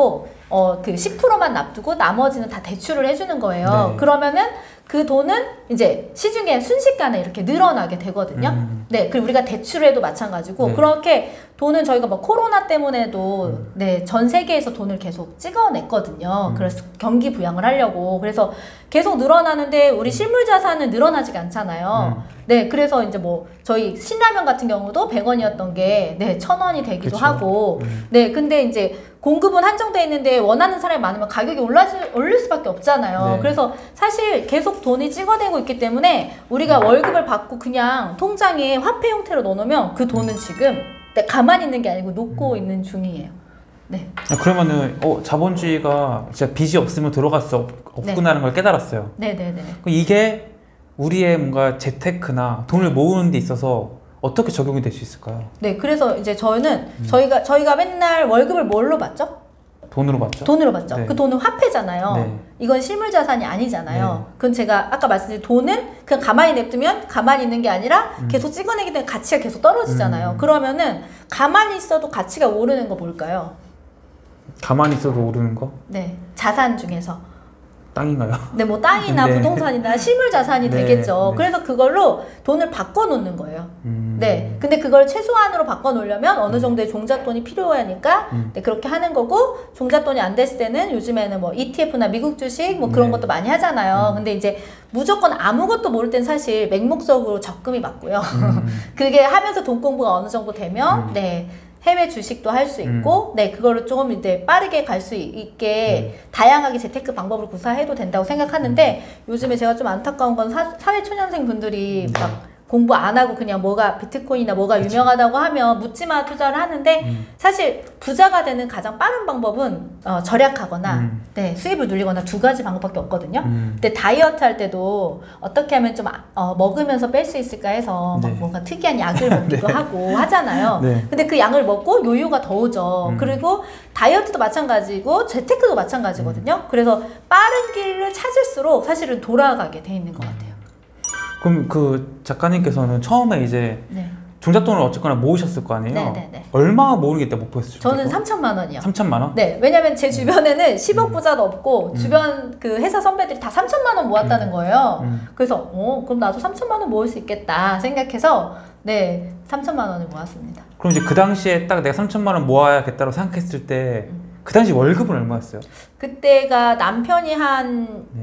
B: 어, 그 십 퍼센트만 납두고 나머지는 다 대출을 해주는 거예요.
A: 네.
B: 그러면은 그 돈은 이제 시중에 순식간에 이렇게 늘어나게 되거든요.
A: 음.
B: 네, 그리고 우리가 대출해도 마찬가지고
A: 네.
B: 그렇게 돈은 저희가 뭐 코로나 때문에도
A: 음.
B: 네, 전 세계에서 돈을 계속 찍어냈거든요.
A: 음.
B: 그래서 경기 부양을 하려고. 그래서 계속 늘어나는데 우리 실물 자산은 늘어나지가 않잖아요.
A: 음.
B: 네, 그래서 이제 뭐 저희 신라면 같은 경우도 백 원이었던 게 네, 천 원이 되기도
A: 그쵸.
B: 하고.
A: 음.
B: 네, 근데 이제 공급은 한정돼 있는데 원하는 사람이 많으면 가격이 올라지, 올릴 수밖에 없잖아요.
A: 네.
B: 그래서 사실 계속 돈이 찍어내고 있기 때문에 우리가 월급을 받고 그냥 통장에 화폐 형태로 넣어놓으면 그 돈은 지금 네, 가만히 있는 게 아니고 녹고
A: 음.
B: 있는 중이에요. 네.
A: 그러면은 어, 자본주의가 진짜 빚이 없으면 돌아갈 수 없, 없구나라는 걸 깨달았어요.
B: 네네네.
A: 그럼 이게 우리의 뭔가 재테크나 돈을 모으는 데 있어서 어떻게 적용이 될 수 있을까요?
B: 네, 그래서 이제 저희는
A: 음.
B: 저희가 저희가 맨날 월급을 뭘로 받죠?
A: 돈으로 받죠?
B: 돈으로 받죠.
A: 네.
B: 그 돈은 화폐잖아요.
A: 네.
B: 이건 실물 자산이 아니잖아요.
A: 네.
B: 그건 제가 아까 말씀드린 돈은 그냥 가만히 냅두면 가만히 있는 게 아니라
A: 음.
B: 계속 찍어내기 때문에 가치가 계속 떨어지잖아요.
A: 음.
B: 그러면은 가만히 있어도 가치가 오르는 거 뭘까요?
A: 가만히 있어도 오르는 거?
B: 네, 자산 중에서.
A: 땅인가요?
B: 네, 뭐 땅이나
A: 네.
B: 부동산이나 실물 자산이
A: 네.
B: 되겠죠.
A: 네.
B: 그래서 그걸로 돈을 바꿔 놓는 거예요.
A: 음.
B: 네, 근데 그걸 최소한으로 바꿔 놓으려면 어느 정도의 종잣돈이 필요하니까
A: 음.
B: 네, 그렇게 하는 거고, 종잣돈이 안 됐을 때는 요즘에는 뭐 이티에프나 미국 주식 뭐 그런
A: 네.
B: 것도 많이 하잖아요.
A: 음.
B: 근데 이제 무조건 아무것도 모를 땐 사실 맹목적으로 적금이 맞고요.
A: 음.
B: 그게 하면서 돈 공부가 어느 정도 되면
A: 음.
B: 네. 해외 주식도 할 수 있고, 네, 그거를 조금 이제 빠르게 갈 수 있게
A: 음.
B: 다양하게 재테크 방법을 구사해도 된다고 생각하는데, 요즘에 제가 좀 안타까운 건 사, 사회초년생 분들이
A: 네.
B: 막 공부 안 하고 그냥 뭐가 비트코인이나 뭐가 유명하다고 하면 묻지마 투자를 하는데,
A: 음.
B: 사실 부자가 되는 가장 빠른 방법은 어, 절약하거나
A: 음.
B: 네, 수입을 늘리거나 두 가지 방법밖에 없거든요.
A: 음.
B: 근데 다이어트 할 때도 어떻게 하면 좀 어, 먹으면서 뺄 수 있을까 해서 막
A: 네.
B: 뭔가 특이한 약을 먹기도
A: 네.
B: 하고 하잖아요.
A: 네.
B: 근데 그 약을 먹고 요요가 더 오죠.
A: 음.
B: 그리고 다이어트도 마찬가지고 재테크도 마찬가지거든요. 그래서 빠른 길을 찾을수록 사실은 돌아가게 돼 있는 것 같아요.
A: 그럼 그 작가님께서는 처음에 이제
B: 네.
A: 종잣돈을 어쨌거나 모으셨을 거 아니에요?
B: 네, 네, 네.
A: 얼마 모으는 게 목표였어요?
B: 저는 삼천만 원이요.
A: 삼천만 원?
B: 네, 왜냐면 제 주변에는 십억
A: 음.
B: 부자도 없고
A: 음.
B: 주변 그 회사 선배들이 다 삼천만 원 모았다는 거예요.
A: 음.
B: 그래서 어, 그럼 나도 삼천만 원 모을 수 있겠다 생각해서 네, 삼천만 원을 모았습니다.
A: 그럼 이제 그 당시에 딱 내가 삼천만 원 모아야겠다고 생각했을 때 그 당시 월급은 얼마였어요?
B: 그때가 남편이 한
A: 네.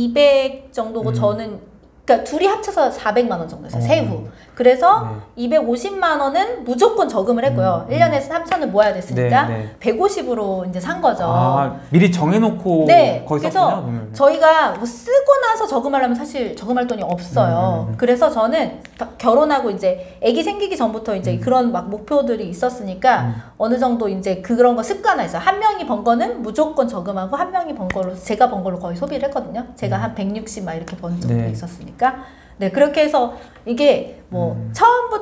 B: 이백 정도고
A: 음.
B: 저는 그러니까 둘이 합쳐서 사백만 원 정도였어요.
A: 어.
B: 세후. 그래서
A: 네.
B: 이백오십만 원은 무조건 저금을 했고요.
A: 음.
B: 일 년에 삼천을 모아야 됐으니까
A: 네, 네.
B: 백오십으로 이제 산 거죠.
A: 아, 미리 정해놓고
B: 네,
A: 거기
B: 그래서
A: 썼군요. 그러면.
B: 저희가 뭐 쓰고 나서 저금하려면 사실 저금할 돈이 없어요.
A: 음.
B: 그래서 저는 다- 결혼하고 이제 아기 생기기 전부터 이제
A: 음.
B: 그런 막 목표들이 있었으니까
A: 음.
B: 어느 정도 이제 그런 거 습관화했어요. 한 명이 번 거는 무조건 저금하고 한 명이 번 걸로 제가 번 걸로 거의 소비를 했거든요. 제가
A: 음.
B: 한 백육십 막 이렇게 번 정도
A: 네.
B: 있었으니까. 네, 그렇게 해서 이게 뭐
A: 음.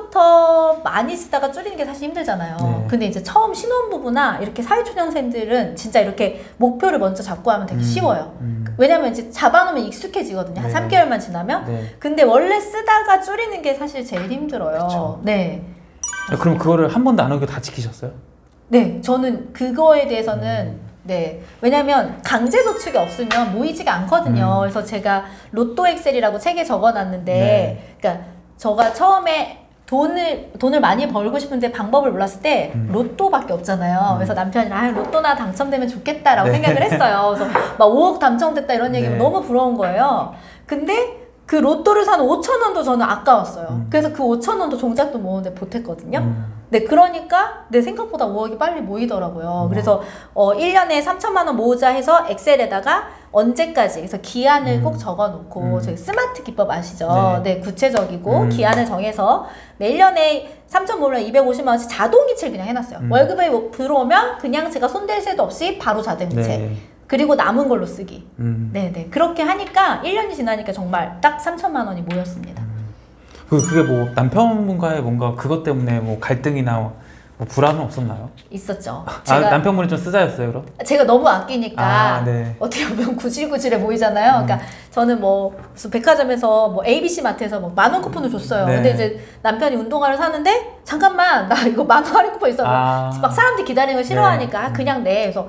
B: 처음부터 많이 쓰다가 줄이는 게 사실 힘들잖아요.
A: 네.
B: 근데 이제 처음 신혼부부나 이렇게 사회초년생들은 진짜 이렇게 목표를 먼저 잡고 하면 되게
A: 음.
B: 쉬워요.
A: 음.
B: 왜냐면 이제 잡아놓으면 익숙해지거든요. 한
A: 네.
B: 삼 개월만 지나면.
A: 네.
B: 근데 원래 쓰다가 줄이는 게 사실 제일 힘들어요.
A: 그쵸.
B: 네.
A: 아, 그럼 그거를 한 번도 안 하고 다 지키셨어요?
B: 네, 저는 그거에 대해서는
A: 음.
B: 네, 왜냐면 강제 저축이 없으면 모이지가 않거든요.
A: 음.
B: 그래서 제가 로또 엑셀이라고 책에 적어놨는데,
A: 네.
B: 그러니까 저가 처음에 돈을 돈을 많이 벌고 싶은데 방법을 몰랐을 때
A: 음.
B: 로또밖에 없잖아요.
A: 음.
B: 그래서 남편이랑 아, 로또나 당첨되면 좋겠다라고
A: 네.
B: 생각을 했어요. 그래서 막 오억 당첨됐다 이런 얘기면
A: 네.
B: 너무 부러운 거예요. 근데 그 로또를 산 오천 원도 저는 아까웠어요.
A: 음.
B: 그래서 그 오천 원도 종잣돈 모으는데 보탰거든요.
A: 음.
B: 네, 그러니까 내 생각보다 오억이 빨리 모이더라고요.
A: 음.
B: 그래서 어, 일 년에 삼천만 원 모으자 해서 엑셀에다가 언제까지, 그래서 기한을
A: 음.
B: 꼭 적어놓고,
A: 음.
B: 저희 스마트 기법 아시죠?
A: 네.
B: 네, 구체적이고
A: 음.
B: 기한을 정해서 네, 일 년에 삼천 모으면 이백오십만 원씩 자동이체를 그냥 해놨어요.
A: 음.
B: 월급에 뭐 들어오면 그냥 제가 손댈 새도 없이 바로 자동이체.
A: 네.
B: 그리고 남은 걸로 쓰기.
A: 음.
B: 네네. 그렇게 하니까 일 년이 지나니까 정말 딱 삼천만 원이 모였습니다.
A: 그 그게 뭐 남편분과의 뭔가 그것 때문에 뭐 갈등이나 뭐 불안은 없었나요?
B: 있었죠.
A: 아,
B: 제가
A: 남편분이 좀 쓰자였어요, 그럼?
B: 제가 너무 아끼니까
A: 아, 네.
B: 어떻게 보면 구질구질해 보이잖아요.
A: 음.
B: 그러니까 저는 뭐 무슨 백화점에서 뭐 에이비씨 마트에서 뭐 만 원 쿠폰을 줬어요.
A: 네.
B: 근데 이제 남편이 운동화를 사는데 잠깐만 나 이거 만 원 할인 쿠폰 있어.
A: 아.
B: 막 사람들이 기다리는 걸 싫어하니까
A: 네.
B: 아, 그냥 내. 그래서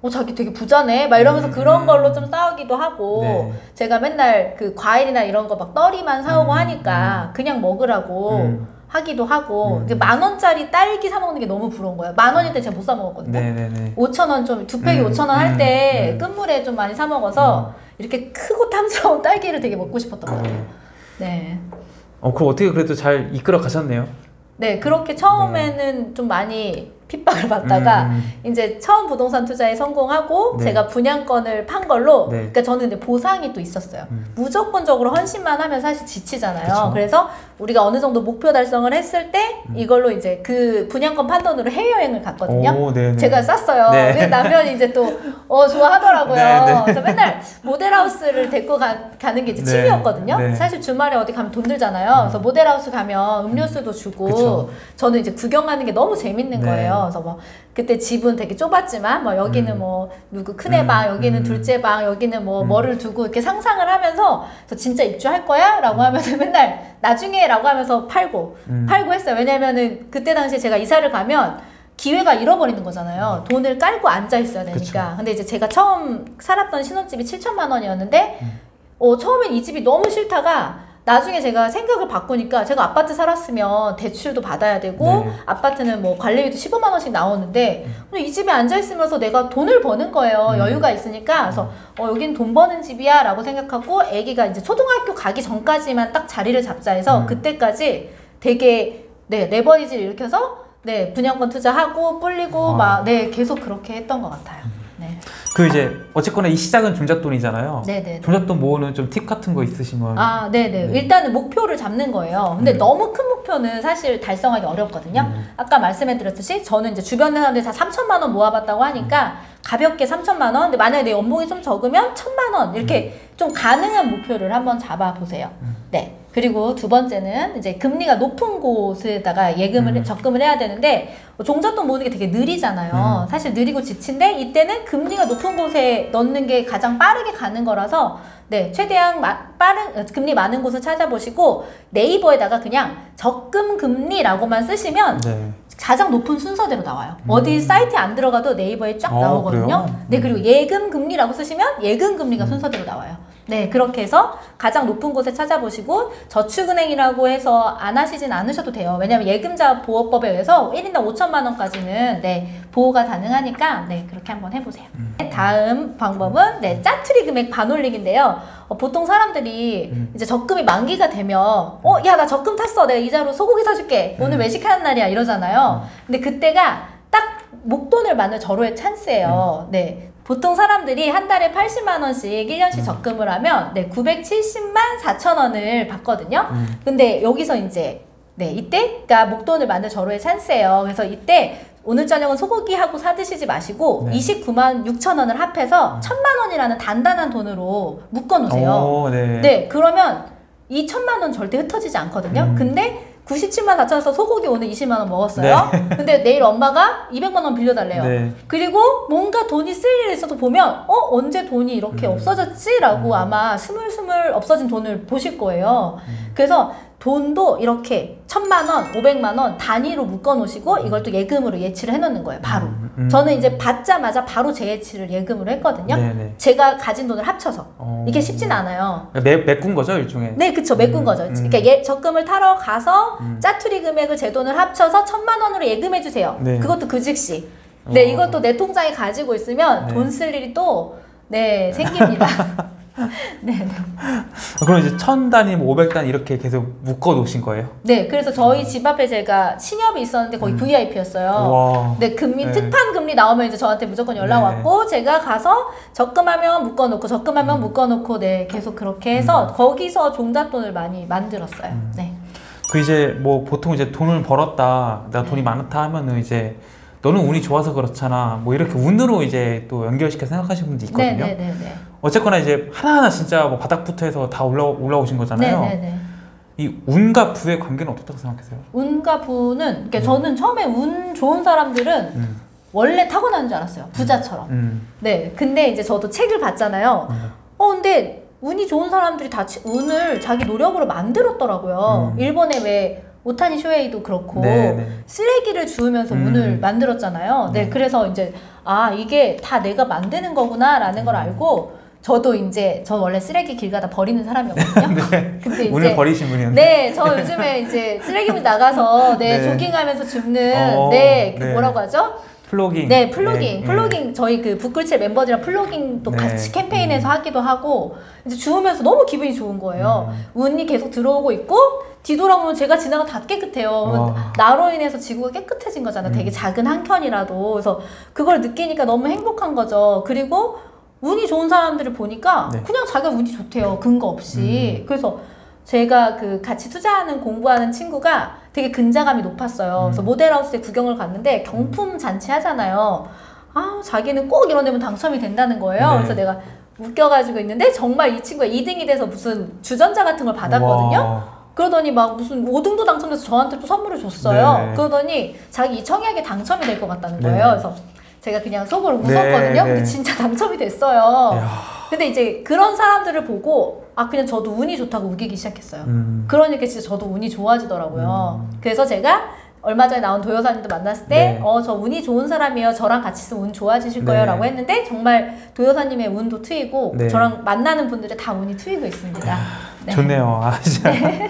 B: 어, 자기 되게 부자네 막 이러면서
A: 음.
B: 그런 걸로 좀 싸우기도 하고
A: 네.
B: 제가 맨날 그 과일이나 이런 거 막 떨이만 사오고
A: 음.
B: 하니까 그냥 먹으라고
A: 음.
B: 하기도 하고
A: 음.
B: 만 원짜리 딸기 사 먹는 게 너무 부러운 거예요. 만 원일 때 제가 못 사 먹었거든요.
A: 네네네.
B: 오천 원 좀 두 팩이
A: 음.
B: 오천 원 할 때
A: 음.
B: 끝물에 좀 많이 사 먹어서 이렇게 크고 탐스러운 딸기를 되게 먹고 싶었던 것 같아요. 네.
A: 어, 그럼 어떻게 그래도 잘 이끌어 가셨네요.
B: 네, 그렇게 처음에는 좀 많이 핍박을 받다가
A: 음.
B: 이제 처음 부동산 투자에 성공하고
A: 네.
B: 제가 분양권을 판 걸로
A: 네.
B: 그러니까 저는 근데 보상이 또 있었어요.
A: 음.
B: 무조건적으로 헌신만 하면 사실 지치잖아요.
A: 그쵸.
B: 그래서 우리가 어느 정도 목표 달성을 했을 때
A: 음.
B: 이걸로 이제 그 분양권 판 돈으로 해외여행을 갔거든요.
A: 오, 네네.
B: 제가 쌌어요.
A: 네.
B: 근데 남편이 이제 또 어 좋아하더라고요.
A: 네, 네.
B: 그래서 맨날 모델하우스를 데리고 가, 가는 게 이제
A: 네.
B: 취미였거든요.
A: 네.
B: 사실 주말에 어디 가면 돈 들잖아요. 그래서 모델하우스 가면 음료수도 주고
A: 그쵸.
B: 저는 이제 구경하는 게 너무 재밌는
A: 네.
B: 거예요. 그래서 뭐 그때 집은 되게 좁았지만 뭐 여기는
A: 음.
B: 뭐 누구 큰애
A: 음,
B: 방, 여기는
A: 음.
B: 둘째 방, 여기는 뭐
A: 음.
B: 뭐를 두고 이렇게 상상을 하면서 저 진짜 입주할 거야? 라고 하면서 맨날 나중에 라고 하면서 팔고
A: 음.
B: 팔고 했어요. 왜냐면은 그때 당시에 제가 이사를 가면 기회가 잃어버리는 거잖아요. 돈을 깔고 앉아 있어야 되니까.
A: 그쵸.
B: 근데 이제 제가 처음 살았던 신혼집이 칠천만 원이었는데
A: 음.
B: 어, 처음엔 이 집이 너무 싫다가 나중에 제가 생각을 바꾸니까 제가 아파트 살았으면 대출도 받아야 되고
A: 네.
B: 아파트는 뭐 관리비도 십오만 원씩 나오는데 근데 이 집에 앉아 있으면서 내가 돈을 버는 거예요.
A: 음.
B: 여유가 있으니까. 그래서 어, 여긴 돈 버는 집이야 라고 생각하고 아기가 이제 초등학교 가기 전까지만 딱 자리를 잡자 해서
A: 음.
B: 그때까지 되게 네, 레버리지를 일으켜서 네, 분양권 투자하고 불리고
A: 아.
B: 막 네, 계속 그렇게 했던 것 같아요. 네.
A: 그 이제 어쨌거나 이 시작은 종잣돈이잖아요.
B: 네네.
A: 종잣돈 모으는 좀 팁 같은 거 있으시면.
B: 아, 네네.
A: 네.
B: 일단은 목표를 잡는 거예요. 근데
A: 음.
B: 너무 큰 목표는 사실 달성하기 어렵거든요.
A: 음.
B: 아까 말씀해드렸듯이 저는 이제 주변 사람들이 다 삼천만 원 모아봤다고 하니까 가볍게 삼천만 원. 근데 만약에 내 연봉이 좀 적으면 천만 원 이렇게 좀 가능한 목표를 한번 잡아보세요.
A: 음.
B: 네. 그리고 두 번째는 이제 금리가 높은 곳에다가 예금을
A: 음.
B: 적금을 해야 되는데 종잣돈 모으는 게 되게 느리잖아요.
A: 음.
B: 사실 느리고 지친데 이때는 금리가 높은 곳에 넣는 게 가장 빠르게 가는 거라서 네, 최대한 마, 빠른 금리 많은 곳을 찾아보시고 네이버에다가 그냥 적금 금리라고만 쓰시면
A: 네.
B: 가장 높은 순서대로 나와요.
A: 음.
B: 어디 사이트에 안 들어가도 네이버에 쫙
A: 어,
B: 나오거든요.
A: 그래요?
B: 네, 그리고 예금 금리라고 쓰시면 예금 금리가
A: 음.
B: 순서대로 나와요. 네, 그렇게 해서 가장 높은 곳에 찾아보시고 저축은행이라고 해서 안 하시진 않으셔도 돼요. 왜냐하면 예금자 보호법에 의해서 일 인당 오천만 원까지는 네, 보호가 가능하니까 네, 그렇게 한번 해보세요.
A: 음.
B: 다음 방법은 네, 짜투리 금액 반올리기인데요. 어, 보통 사람들이
A: 음.
B: 이제 적금이 만기가 되면 어, 야, 나 적금 탔어. 내가 이자로 소고기 사줄게. 오늘
A: 음.
B: 외식하는 날이야. 이러잖아요. 근데 그때가 딱 목돈을 많은 절호의 찬스예요. 네. 보통 사람들이 한 달에 팔십만 원씩 일 년씩
A: 음.
B: 적금을 하면 네, 구백칠십만 사천 원을 받거든요.
A: 음.
B: 근데 여기서 이제 네, 이때가 목돈을 만들 절호의 찬스예요. 그래서 이때 오늘 저녁은 소고기 하고 사 드시지 마시고
A: 네.
B: 이십구만 육천 원을 합해서
A: 음.
B: 천만 원이라는 단단한 돈으로 묶어 놓으세요.
A: 오, 네.
B: 네, 그러면 이 천만 원 절대 흩어지지 않거든요.
A: 음.
B: 근데 구십칠만 사천 원에서 소고기 오늘 이십만 원 먹었어요. 근데 내일 엄마가 이백만 원 빌려달래요.
A: 네.
B: 그리고 뭔가 돈이 쓸 일이 있어도 보면 어? 언제 돈이 이렇게
A: 음.
B: 없어졌지? 라고
A: 음.
B: 아마 스물스물 없어진 돈을 보실 거예요.
A: 음.
B: 그래서 돈도 이렇게 천만 원, 오백만 원 단위로 묶어 놓으시고 이걸 또 예금으로 예치를 해 놓는 거예요. 바로.
A: 음, 음.
B: 저는 이제 받자마자 바로 재예치를 예금으로 했거든요.
A: 네네.
B: 제가 가진 돈을 합쳐서.
A: 어.
B: 이게 쉽진 않아요.
A: 매, 메꾼 거죠, 일종의?
B: 네, 그쵸. 메꾼
A: 음,
B: 거죠.
A: 음.
B: 그러니까 예, 적금을 타러 가서
A: 음.
B: 짜투리 금액을 제 돈을 합쳐서 천만 원으로 예금해 주세요.
A: 네.
B: 그것도 그 즉시. 네,
A: 어.
B: 이것도 내 통장에 가지고 있으면
A: 네.
B: 돈 쓸 일이 또 네, 생깁니다. 네, 네.
A: 그럼 이제 천 단위, 뭐 오백 단위 이렇게 계속 묶어 놓으신 거예요?
B: 네, 그래서 저희 집 앞에 제가 친협이 있었는데 거기
A: 음.
B: 브이아이피였어요.
A: 와.
B: 네, 금리
A: 네.
B: 특판 금리 나오면 이제 저한테 무조건 연락
A: 네.
B: 왔고 제가 가서 적금하면 묶어놓고 적금하면
A: 음.
B: 묶어놓고 네 계속 그렇게 해서 거기서 종잣돈을 많이 만들었어요.
A: 음.
B: 네.
A: 그 이제 뭐 보통 이제 돈을 벌었다, 내가
B: 네.
A: 돈이 많다 하면은 이제 너는 운이 좋아서 그렇잖아. 뭐 이렇게 운으로 이제 또 연결시켜 생각하시는 분도 있거든요.
B: 네네네네.
A: 어쨌거나 이제 하나하나 진짜 뭐 바닥부터 해서 다 올라 올라오신 거잖아요.
B: 네네네.
A: 이 운과 부의 관계는 어떻다고 생각하세요?
B: 운과 부는 그러니까
A: 음.
B: 저는 처음에 운 좋은 사람들은
A: 음,
B: 원래 타고나는 줄 알았어요. 부자처럼.
A: 음,
B: 네. 근데 이제 저도 책을 봤잖아요.
A: 음.
B: 어 근데 운이 좋은 사람들이 다 치- 운을 자기 노력으로 만들었더라고요.
A: 음.
B: 일본에 왜 오타니 쇼헤이도 그렇고
A: 네, 네.
B: 쓰레기를 주우면서
A: 음.
B: 운을 만들었잖아요. 네,
A: 음.
B: 그래서 이제 아 이게 다 내가 만드는 거구나라는 걸 알고 저도 이제 저 원래 쓰레기 길 가다 버리는 사람이었거든요.
A: 네.
B: 근데 이제
A: 오늘 버리신 분이었는데.
B: 네, 저 요즘에 이제 쓰레기물 나가서 네,
A: 네.
B: 조깅하면서 줍는
A: 어,
B: 네, 그
A: 네.
B: 뭐라고 하죠?
A: 플로깅.
B: 네, 플로깅.
A: 네,
B: 플로깅 저희 그 북글칠 멤버들이랑 플로깅도
A: 네.
B: 같이 캠페인에서 하기도 하고 이제 주우면서 너무 기분이 좋은 거예요.
A: 음.
B: 운이 계속 들어오고 있고 뒤돌아보면 제가 지나가 다 깨끗해요.
A: 와.
B: 나로 인해서 지구가 깨끗해진 거잖아.
A: 음.
B: 되게 작은 한 켠이라도. 그래서 그걸 느끼니까 너무 행복한 거죠. 그리고 운이 좋은 사람들을 보니까
A: 네.
B: 그냥 자기가 운이 좋대요. 근거 없이.
A: 음.
B: 그래서 제가 그 같이 투자하는 공부하는 친구가 되게 근자감이 높았어요. 그래서
A: 음.
B: 모델하우스에 구경을 갔는데 경품 잔치 하잖아요. 아, 자기는 꼭 이런 데면 당첨이 된다는 거예요.
A: 네.
B: 그래서 내가 웃겨가지고 있는데 정말 이 친구가 이 등이 돼서 무슨 주전자 같은 걸 받았거든요.
A: 와.
B: 그러더니 막 무슨 오 등도 당첨돼서 저한테 또 선물을 줬어요.
A: 네.
B: 그러더니 자기 이 청약에 당첨이 될 것 같다는
A: 네.
B: 거예요. 그래서 제가 그냥 속으로
A: 네,
B: 웃었거든요.
A: 네.
B: 근데 진짜 당첨이 됐어요.
A: 이야.
B: 근데 이제 그런 사람들을 보고 아 그냥 저도 운이 좋다고 우기기 시작했어요.
A: 음.
B: 그러니까 진짜 저도 운이 좋아지더라고요.
A: 음.
B: 그래서 제가 얼마 전에 나온 도요사님도 만났을 때
A: 네.
B: 어 저 운이 좋은 사람이에요. 저랑 같이 있으면 운 좋아지실
A: 네.
B: 거예요 라고 했는데 정말 도요사님의 운도 트이고
A: 네.
B: 저랑 만나는 분들의 다 운이 트이고 있습니다. 네.
A: 좋네요. 아, 진짜.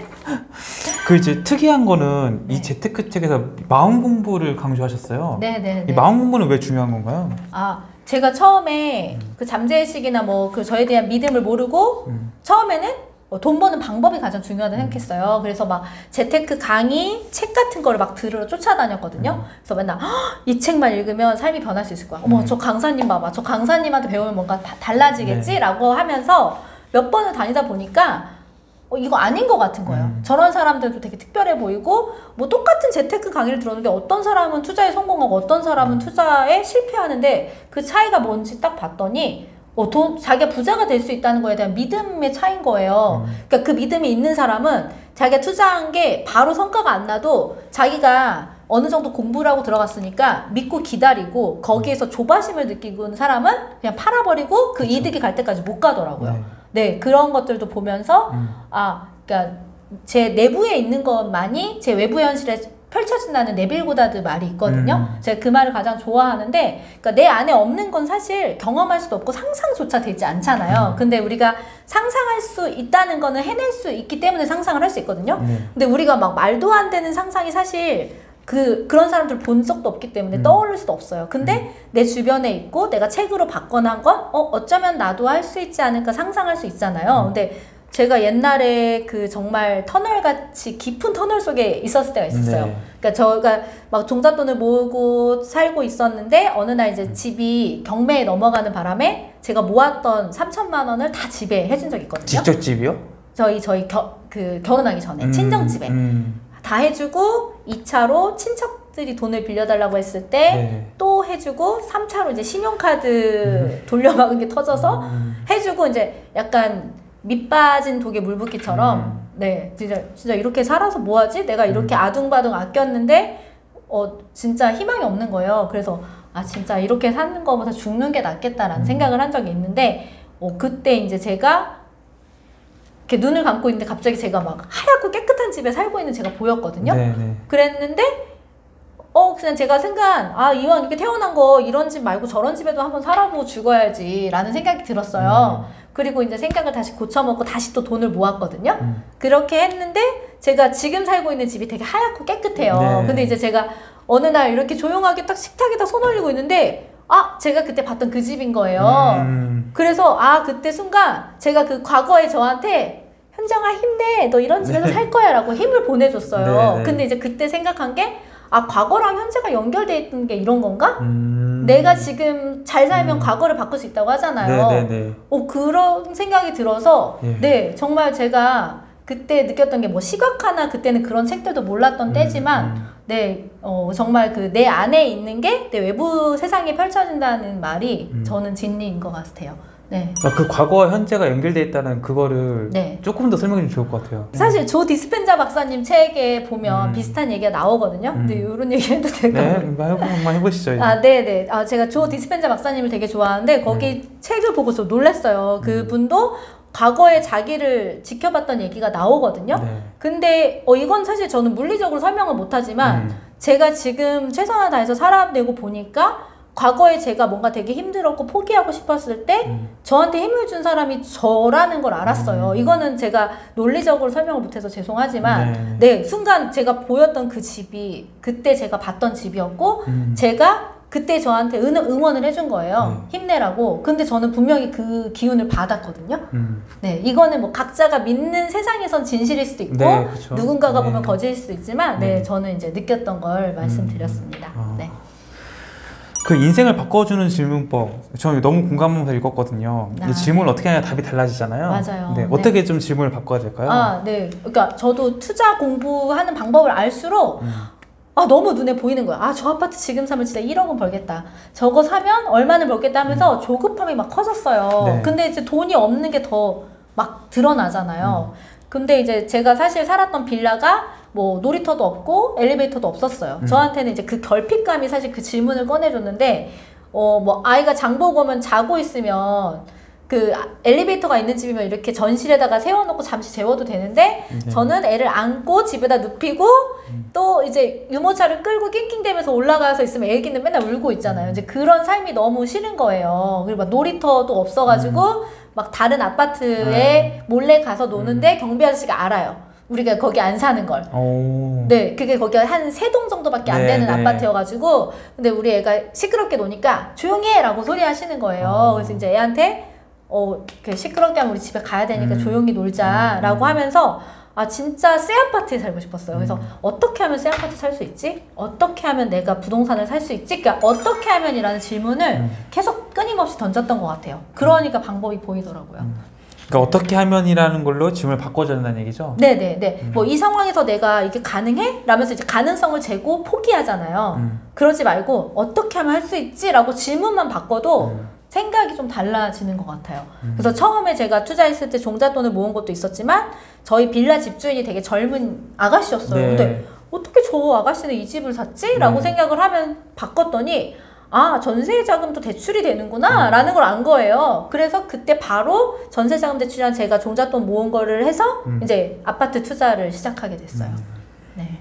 A: 그 이제 특이한 거는
B: 네.
A: 이 재테크 책에서 마음 공부를 강조하셨어요.
B: 네네네.
A: 이 마음 공부는 왜 중요한 건가요?
B: 아 제가 처음에 그 잠재의식이나 뭐 그 저에 대한 믿음을 모르고
A: 음.
B: 처음에는 어, 돈 버는 방법이 가장 중요하다고 생각했어요. 그래서 막 재테크 강의, 책 같은 거를 막 들으러 쫓아다녔거든요. 그래서 맨날 "헉, 이 책만 읽으면 삶이 변할 수 있을 거야. 어머
A: 음.
B: 저 강사님 봐봐. 저 강사님한테 배우면 뭔가 다 달라지겠지?
A: 네.
B: 라고 하면서 몇 번을 다니다 보니까 어, 이거 아닌 것 같은 거예요.
A: 음.
B: 저런 사람들도 되게 특별해 보이고 뭐 똑같은 재테크 강의를 들었는데 어떤 사람은 투자에 성공하고 어떤 사람은 투자에 실패하는데 그 차이가 뭔지 딱 봤더니 어, 돈, 자기가 부자가 될 수 있다는 거에 대한 믿음의 차이인 거예요.
A: 음.
B: 그러니까 그 믿음이 있는 사람은 자기가 투자한 게 바로 성과가 안 나도 자기가 어느 정도 공부를 하고 들어갔으니까 믿고 기다리고 거기에서 조바심을 느끼고 있는 사람은 그냥 팔아버리고 그
A: 그쵸.
B: 이득이 갈 때까지 못 가더라고요.
A: 네.
B: 네, 그런 것들도 보면서
A: 음.
B: 아, 그러니까 제 내부에 있는 것만이 제 외부 현실에 펼쳐진다는 네빌 고다드 말이 있거든요.
A: 음.
B: 제가 그 말을 가장 좋아하는데, 그러니까 내 안에 없는 건 사실 경험할 수도 없고 상상조차 되지 않잖아요.
A: 음.
B: 근데 우리가 상상할 수 있다는 거는 해낼 수 있기 때문에 상상을 할 수 있거든요.
A: 네.
B: 근데 우리가 막 말도 안 되는 상상이 사실 그 그런 사람들 본 적도 없기 때문에
A: 음.
B: 떠오를 수도 없어요. 근데
A: 음.
B: 내 주변에 있고 내가 책으로 봤거나 한 건 어, 어쩌면 나도 할 수 있지 않을까 상상할 수 있잖아요.
A: 음.
B: 근데 제가 옛날에 그 정말 터널같이 깊은 터널 속에 있었을 때가 있었어요.
A: 네.
B: 그러니까 저가 막 종잣돈을 모으고 살고 있었는데 어느 날 이제 집이 경매에 넘어가는 바람에 제가 모았던 삼천만 원을 다 집에 해준 적이 있거든요.
A: 직접 집이요?
B: 저희 저희 겨, 그 결혼하기 전에
A: 음,
B: 친정집에
A: 음.
B: 다 해주고 이 차로 친척들이 돈을 빌려달라고 했을 때 또
A: 네.
B: 해주고 삼 차로 이제 신용카드 돌려막은 게 터져서
A: 음.
B: 해주고 이제 약간 밑 빠진 독에 물 붓기처럼
A: 음.
B: 네 진짜 진짜 이렇게 살아서 뭐하지? 내가 이렇게
A: 음.
B: 아둥바둥 아꼈는데 어 진짜 희망이 없는 거예요. 그래서 아 진짜 이렇게 사는 거보다 죽는 게 낫겠다라는
A: 음.
B: 생각을 한 적이 있는데 어 그때 이제 제가 이렇게 눈을 감고 있는데 갑자기 제가 막 하얗고 깨끗한 집에 살고 있는 제가 보였거든요.
A: 네, 네.
B: 그랬는데 어 그냥 제가 생각 아 이왕 이렇게 태어난 거 이런 집 말고 저런 집에도 한번 살아보고 죽어야지 라는 생각이 들었어요.
A: 음.
B: 그리고 이제 생각을 다시 고쳐먹고 다시 또 돈을 모았거든요.
A: 음.
B: 그렇게 했는데 제가 지금 살고 있는 집이 되게 하얗고 깨끗해요.
A: 네.
B: 근데 이제 제가 어느 날 이렇게 조용하게 딱 식탁에 딱 손 올리고 있는데 아 제가 그때 봤던 그 집인 거예요.
A: 음.
B: 그래서 아 그때 순간 제가 그 과거에 저한테 현정아 힘내 너 이런 집에서
A: 네.
B: 살 거야 라고 힘을 보내줬어요.
A: 네, 네.
B: 근데 이제 그때 생각한 게 아 과거랑 현재가 연결돼 있던 게 이런 건가?
A: 음.
B: 내가 지금 잘 살면
A: 음.
B: 과거를 바꿀 수 있다고 하잖아요.
A: 네, 네, 네.
B: 어 그런 생각이 들어서
A: 예.
B: 네 정말 제가 그때 느꼈던 게 뭐 시각화나 그때는 그런 책들도 몰랐던
A: 음,
B: 때지만
A: 음.
B: 네 어, 정말 그 내 안에 있는 게 내 외부 세상에 펼쳐진다는 말이
A: 음.
B: 저는 진리인 것 같아요. 네.
A: 아, 그 과거와 현재가 연결돼 있다는 그거를
B: 네.
A: 조금 더 설명해 주면 좋을 것 같아요.
B: 사실 조 디스펜자 박사님 책에 보면
A: 음.
B: 비슷한 얘기가 나오거든요. 근데
A: 음.
B: 이런 얘기 해도 될까요?
A: 네, 한번 해보- 한번 해보시죠. 이제.
B: 아, 네네. 아, 제가 조 디스펜자 박사님을 되게 좋아하는데 거기
A: 음.
B: 책을 보고 저 놀랐어요. 그분도 과거에 자기를 지켜봤던 얘기가 나오거든요.
A: 네.
B: 근데 어, 이건 사실 저는 물리적으로 설명을 못하지만
A: 음.
B: 제가 지금 최선을 다해서 살아내고 보니까 과거에 제가 뭔가 되게 힘들었고 포기하고 싶었을 때
A: 음.
B: 저한테 힘을 준 사람이 저라는 걸 알았어요.
A: 음.
B: 이거는 제가 논리적으로 설명을 못해서 죄송하지만
A: 네.
B: 네, 순간 제가 보였던 그 집이 그때 제가 봤던 집이었고
A: 음.
B: 제가 그때 저한테 응, 응원을 해준 거예요.
A: 네.
B: 힘내라고. 근데 저는 분명히 그 기운을 받았거든요.
A: 음.
B: 네, 이거는 뭐 각자가 믿는 세상에선 진실일 수도 있고
A: 네, 그쵸.
B: 누군가가
A: 네.
B: 보면 거짓일 수도 있지만 네,
A: 네.
B: 저는 이제 느꼈던 걸 말씀드렸습니다.
A: 어.
B: 네.
A: 그 인생을 바꿔주는 질문법, 저는 너무 공감하면서 읽었거든요.
B: 아,
A: 이 질문을 어떻게 하냐 답이 달라지잖아요.
B: 맞아요.
A: 네,
B: 네.
A: 어떻게 좀 질문을 바꿔야 될까요?
B: 아, 네. 그러니까 저도 투자 공부하는 방법을 알수록
A: 음.
B: 아, 너무 눈에 보이는 거야. 아, 저 아파트 지금 사면 진짜 일억은 벌겠다. 저거 사면 얼마는 벌겠다 하면서 음. 조급함이 막 커졌어요.
A: 네.
B: 근데 이제 돈이 없는 게 더 막 드러나잖아요.
A: 음.
B: 근데 이제 제가 사실 살았던 빌라가 뭐 놀이터도 없고 엘리베이터도 없었어요.
A: 음.
B: 저한테는 이제 그 결핍감이 사실 그 질문을 꺼내줬는데 어, 뭐 아이가 장 보고 오면 자고 있으면 그 엘리베이터가 있는 집이면 이렇게 전실에다가 세워놓고 잠시 재워도 되는데
A: 네.
B: 저는 애를 안고 집에다 눕히고
A: 음.
B: 또 이제 유모차를 끌고 낑낑대면서 올라가서 있으면 애기는 맨날 울고 있잖아요. 이제 그런 삶이 너무 싫은 거예요. 그리고 막 놀이터도 없어가지고 음. 막 다른 아파트에 음. 몰래 가서 노는데 음. 경비 아저씨가 알아요. 우리가 거기 안 사는 걸.
A: 오.
B: 네, 그게 거기가 한 세 동 정도밖에 안
A: 네,
B: 되는
A: 네.
B: 아파트여가지고 근데 우리 애가 시끄럽게 노니까 조용히 해! 라고 소리 하시는 거예요. 어. 그래서 이제 애한테 어, 시끄럽게 하면 우리 집에 가야 되니까 음. 조용히 놀자 라고
A: 음.
B: 하면서 아 진짜 새 아파트에 살고 싶었어요. 그래서
A: 음.
B: 어떻게 하면 새 아파트 살 수 있지? 어떻게 하면 내가 부동산을 살 수 있지? 그러니까 어떻게 하면 이라는 질문을
A: 음.
B: 계속 끊임없이 던졌던 것 같아요. 그러니까 방법이 보이더라고요.
A: 음. 그러니까 어떻게 하면이라는 걸로 질문을 바꿔줘야 된다는 얘기죠?
B: 네네네.
A: 음.
B: 뭐 이 상황에서 내가 이게 가능해? 라면서 이제 가능성을 재고 포기하잖아요.
A: 음.
B: 그러지 말고 어떻게 하면 할 수 있지? 라고 질문만 바꿔도
A: 음.
B: 생각이 좀 달라지는 것 같아요.
A: 음.
B: 그래서 처음에 제가 투자했을 때 종잣돈을 모은 것도 있었지만 저희 빌라 집주인이 되게 젊은 아가씨였어요.
A: 네.
B: 근데 어떻게 저 아가씨는 이 집을 샀지? 라고
A: 네.
B: 생각을 하면 바꿨더니 아 전세 자금도 대출이 되는구나 음. 라는 걸 안 거예요. 그래서 그때 바로 전세 자금 대출이랑 제가 종잣돈 모은 거를 해서
A: 음.
B: 이제 아파트 투자를 시작하게 됐어요.
A: 음.
B: 네.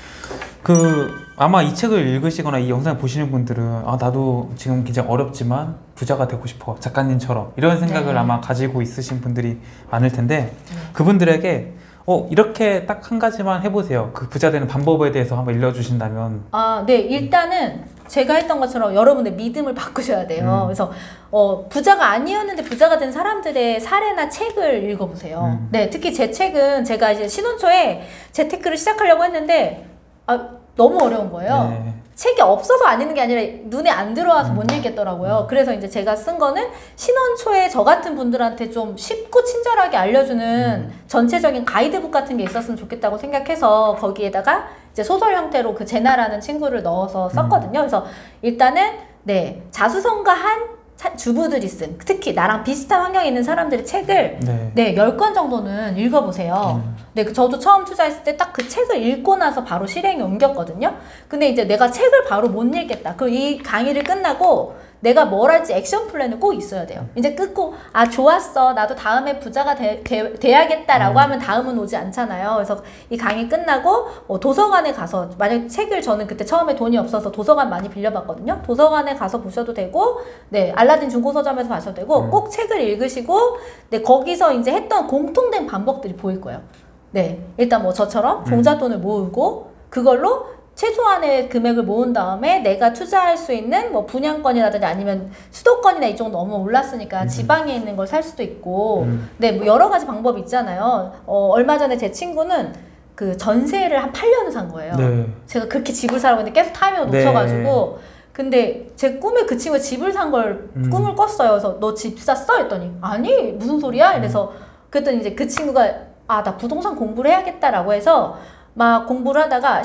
A: 그 아마 이 책을 읽으시거나 이 영상을 보시는 분들은 아 나도 지금 굉장히 어렵지만 부자가 되고 싶어 작가님처럼 이런 생각을
B: 네.
A: 아마 가지고 있으신 분들이 많을 텐데
B: 네.
A: 그분들에게 어 이렇게 딱 한 가지만 해보세요. 그 부자 되는 방법에 대해서 한번 일러주신다면.
B: 아, 네. 일단은 제가 했던 것처럼 여러분의 믿음을 바꾸셔야 돼요.
A: 음.
B: 그래서 어, 부자가 아니었는데 부자가 된 사람들의 사례나 책을 읽어보세요.
A: 음.
B: 네, 특히 제 책은 제가 이제 신혼초에 재테크를 시작하려고 했는데 아, 너무 어려운 거예요.
A: 네.
B: 책이 없어서 안 읽는 게 아니라 눈에 안 들어와서 못 읽겠더라고요. 그래서 이제 제가 쓴 거는 신혼초에 저 같은 분들한테 좀 쉽고 친절하게 알려주는 전체적인 가이드북 같은 게 있었으면 좋겠다고 생각해서 거기에다가 이제 소설 형태로 그 제나라는 친구를 넣어서 썼거든요. 그래서 일단은 네 자수성가한 주부들이 쓴 특히 나랑 비슷한 환경에 있는 사람들의 책을
A: 네.
B: 네, 열 권 정도는 읽어보세요.
A: 음.
B: 네, 저도 처음 투자했을 때 딱 그 책을 읽고 나서 바로 실행에 옮겼거든요. 근데 이제 내가 책을 바로 못 읽겠다. 그럼 이 강의를 끝나고 내가 뭘 할지 액션 플랜은 꼭 있어야 돼요. 이제 끊고 아 좋았어 나도 다음에 부자가 돼, 돼, 돼야겠다라고
A: 음.
B: 하면 다음은 오지 않잖아요. 그래서 이 강의 끝나고 어, 도서관에 가서 만약 책을 저는 그때 처음에 돈이 없어서 도서관 많이 빌려봤거든요. 도서관에 가서 보셔도 되고 네 알라딘 중고서점에서 봐셔도 되고
A: 음.
B: 꼭 책을 읽으시고 네 거기서 이제 했던 공통된 방법들이 보일 거예요. 네 일단 뭐 저처럼 종잣돈을 모으고 그걸로 최소한의 금액을 모은 다음에 내가 투자할 수 있는 뭐 분양권이라든지 아니면 수도권이나 이쪽은 너무 올랐으니까
A: 음.
B: 지방에 있는 걸 살 수도 있고
A: 음.
B: 네, 뭐 여러 가지 방법이 있잖아요. 어, 얼마 전에 제 친구는 그 전세를 한 팔 년을 산 거예요.
A: 네.
B: 제가 그렇게 집을 사라고 했는데 계속 타이밍을
A: 네.
B: 놓쳐가지고 근데 제 꿈에 그 친구가 집을 산 걸
A: 음.
B: 꿈을 꿨어요. 그래서 너 집 샀어? 했더니 아니 무슨 소리야? 이래서 그랬더니 이제 그 친구가 아 나 부동산 공부를 해야겠다라고 해서 막 공부를 하다가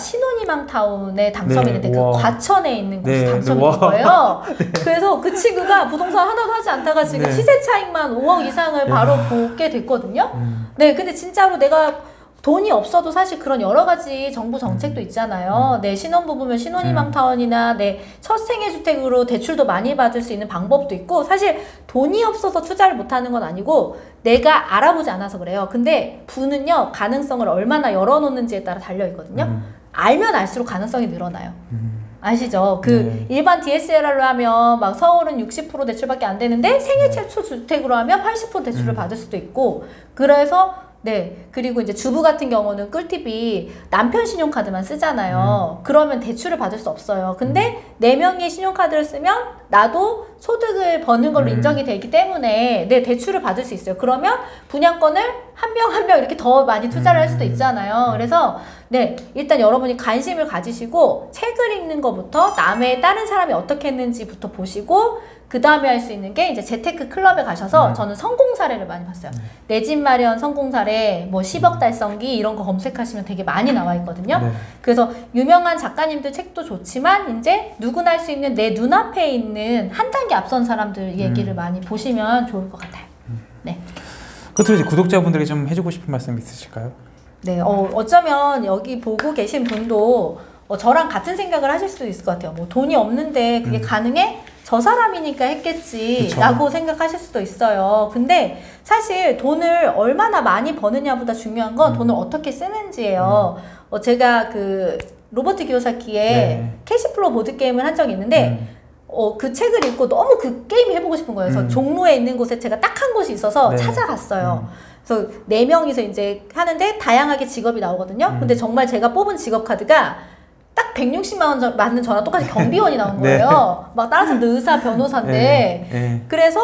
B: 신혼희망타운에 당첨이
A: 네.
B: 됐는데 그
A: 우와.
B: 과천에 있는 곳이
A: 네.
B: 당첨이 된
A: 우와.
B: 거예요. 그래서 그 친구가 부동산 하나도 하지 않다가 지금
A: 네.
B: 시세 차익만 오억 이상을 바로 보게 됐거든요.
A: 음.
B: 네, 근데 진짜로 내가 돈이 없어도 사실 그런 여러 가지 정부 정책도 있잖아요. 내 신혼부부면 신혼희망타원이나 내 첫 생애주택으로 대출도 많이 받을 수 있는 방법도 있고, 사실 돈이 없어서 투자를 못하는 건 아니고 내가 알아보지 않아서 그래요. 근데 부는요, 가능성을 얼마나 열어놓는지에 따라 달려있거든요. 음. 알면 알수록 가능성이 늘어나요. 음. 아시죠? 그 네. 일반 디에스엘알로 하면 막 서울은 육십 퍼센트 대출밖에 안 되는데 생애 최초 주택으로 하면 팔십 퍼센트 대출을 음. 받을 수도 있고, 그래서 네. 그리고 이제 주부 같은 경우는 꿀팁이 남편 신용카드만 쓰잖아요. 음. 그러면 대출을 받을 수 없어요. 근데 음. 네 명의 신용카드를 쓰면 나도 소득을 버는 걸로 음. 인정이 되기 때문에 네, 대출을 받을 수 있어요. 그러면 분양권을 한 명 한 명 이렇게 더 많이 투자를 할 수도 있잖아요. 그래서 네, 일단 여러분이 관심을 가지시고 책을 읽는 것부터 남의 다른 사람이 어떻게 했는지부터 보시고, 그 다음에 할 수 있는 게 이제 재테크 클럽에 가셔서 음. 저는 성공 사례를 많이 봤어요. 네. 내 집 마련 성공 사례, 뭐 십억 달성기 이런 거 검색하시면 되게 많이 나와 있거든요. 네. 그래서 유명한 작가님들 책도 좋지만 이제 누구나 할 수 있는 내 눈앞에 있는 한 단계 앞선 사람들 얘기를 음. 많이 보시면 좋을 것 같아요. 네.
A: 끝으로 이제 구독자분들에게 좀 해주고 싶은 말씀 있으실까요?
B: 네, 어, 어쩌면 여기 보고 계신 분도 어, 저랑 같은 생각을 하실 수도 있을 것 같아요. 뭐 돈이 없는데 그게 음. 가능해? 저 사람이니까 했겠지 그쵸. 라고 생각하실 수도 있어요. 근데 사실 돈을 얼마나 많이 버느냐보다 중요한 건 음. 돈을 어떻게 쓰는지예요. 음. 어, 제가 그 로버트 기요사키의 네. 캐시플로우 보드게임을 한 적이 있는데 음. 어, 그 책을 읽고 너무 그 게임 해보고 싶은 거예요. 그래서 음. 종로에 있는 곳에 제가 딱 한 곳이 있어서 네. 찾아갔어요. 음. 그래서 네 명이서 이제 하는데 다양하게 직업이 나오거든요. 음. 근데 정말 제가 뽑은 직업 카드가 딱 백육십만 원 맞는 저랑 똑같이 경비원이 나온 거예요. 네. 막 다른 사람들 의사, 변호사인데. 네. 네. 그래서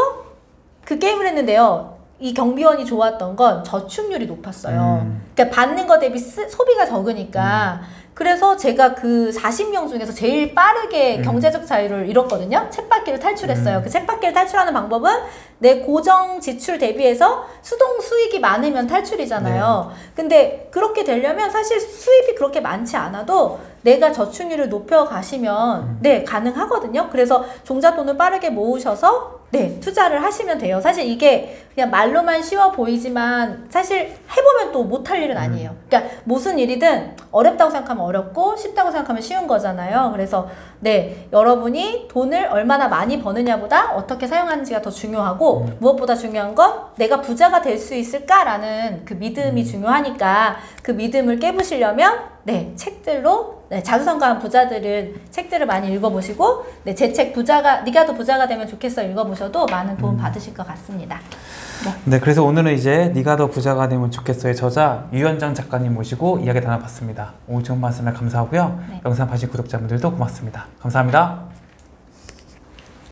B: 그 게임을 했는데요. 이 경비원이 좋았던 건 저축률이 높았어요. 음. 그러니까 받는 거 대비 쓰, 소비가 적으니까. 음. 그래서 제가 그 사십 명 중에서 제일 빠르게 음. 경제적 자유를 이뤘거든요. 쳇바퀴를 탈출했어요. 음. 그 쳇바퀴를 탈출하는 방법은 내 고정 지출 대비해서 수동 수익이 많으면 탈출이잖아요. 네. 근데 그렇게 되려면 사실 수입이 그렇게 많지 않아도 내가 저축률을 높여 가시면 음. 네, 가능하거든요. 그래서 종잣돈을 빠르게 모으셔서 네, 투자를 하시면 돼요. 사실 이게 그냥 말로만 쉬워 보이지만 사실 해보면 또 못할 일은 아니에요. 그러니까 무슨 일이든 어렵다고 생각하면 어렵고 쉽다고 생각하면 쉬운 거잖아요. 그래서 네, 여러분이 돈을 얼마나 많이 버느냐보다 어떻게 사용하는지가 더 중요하고 음. 무엇보다 중요한 건 내가 부자가 될 수 있을까라는 그 믿음이 음. 중요하니까 그 믿음을 깨부시려면 네, 책들로 네, 자수성가한 부자들은 책들을 많이 읽어보시고 네, 제 책 부자가 네가 더 부자가 되면 좋겠어 읽어보셔도 많은 도움 음. 받으실 것 같습니다. 네.
A: 네, 그래서 오늘은 이제 네가 더 부자가 되면 좋겠어의 저자 유현정 작가님 모시고 이야기 나눠봤습니다. 오늘 좋은 말씀을 감사하고요. 네. 영상 봐주신 구독자분들도 고맙습니다. 감사합니다.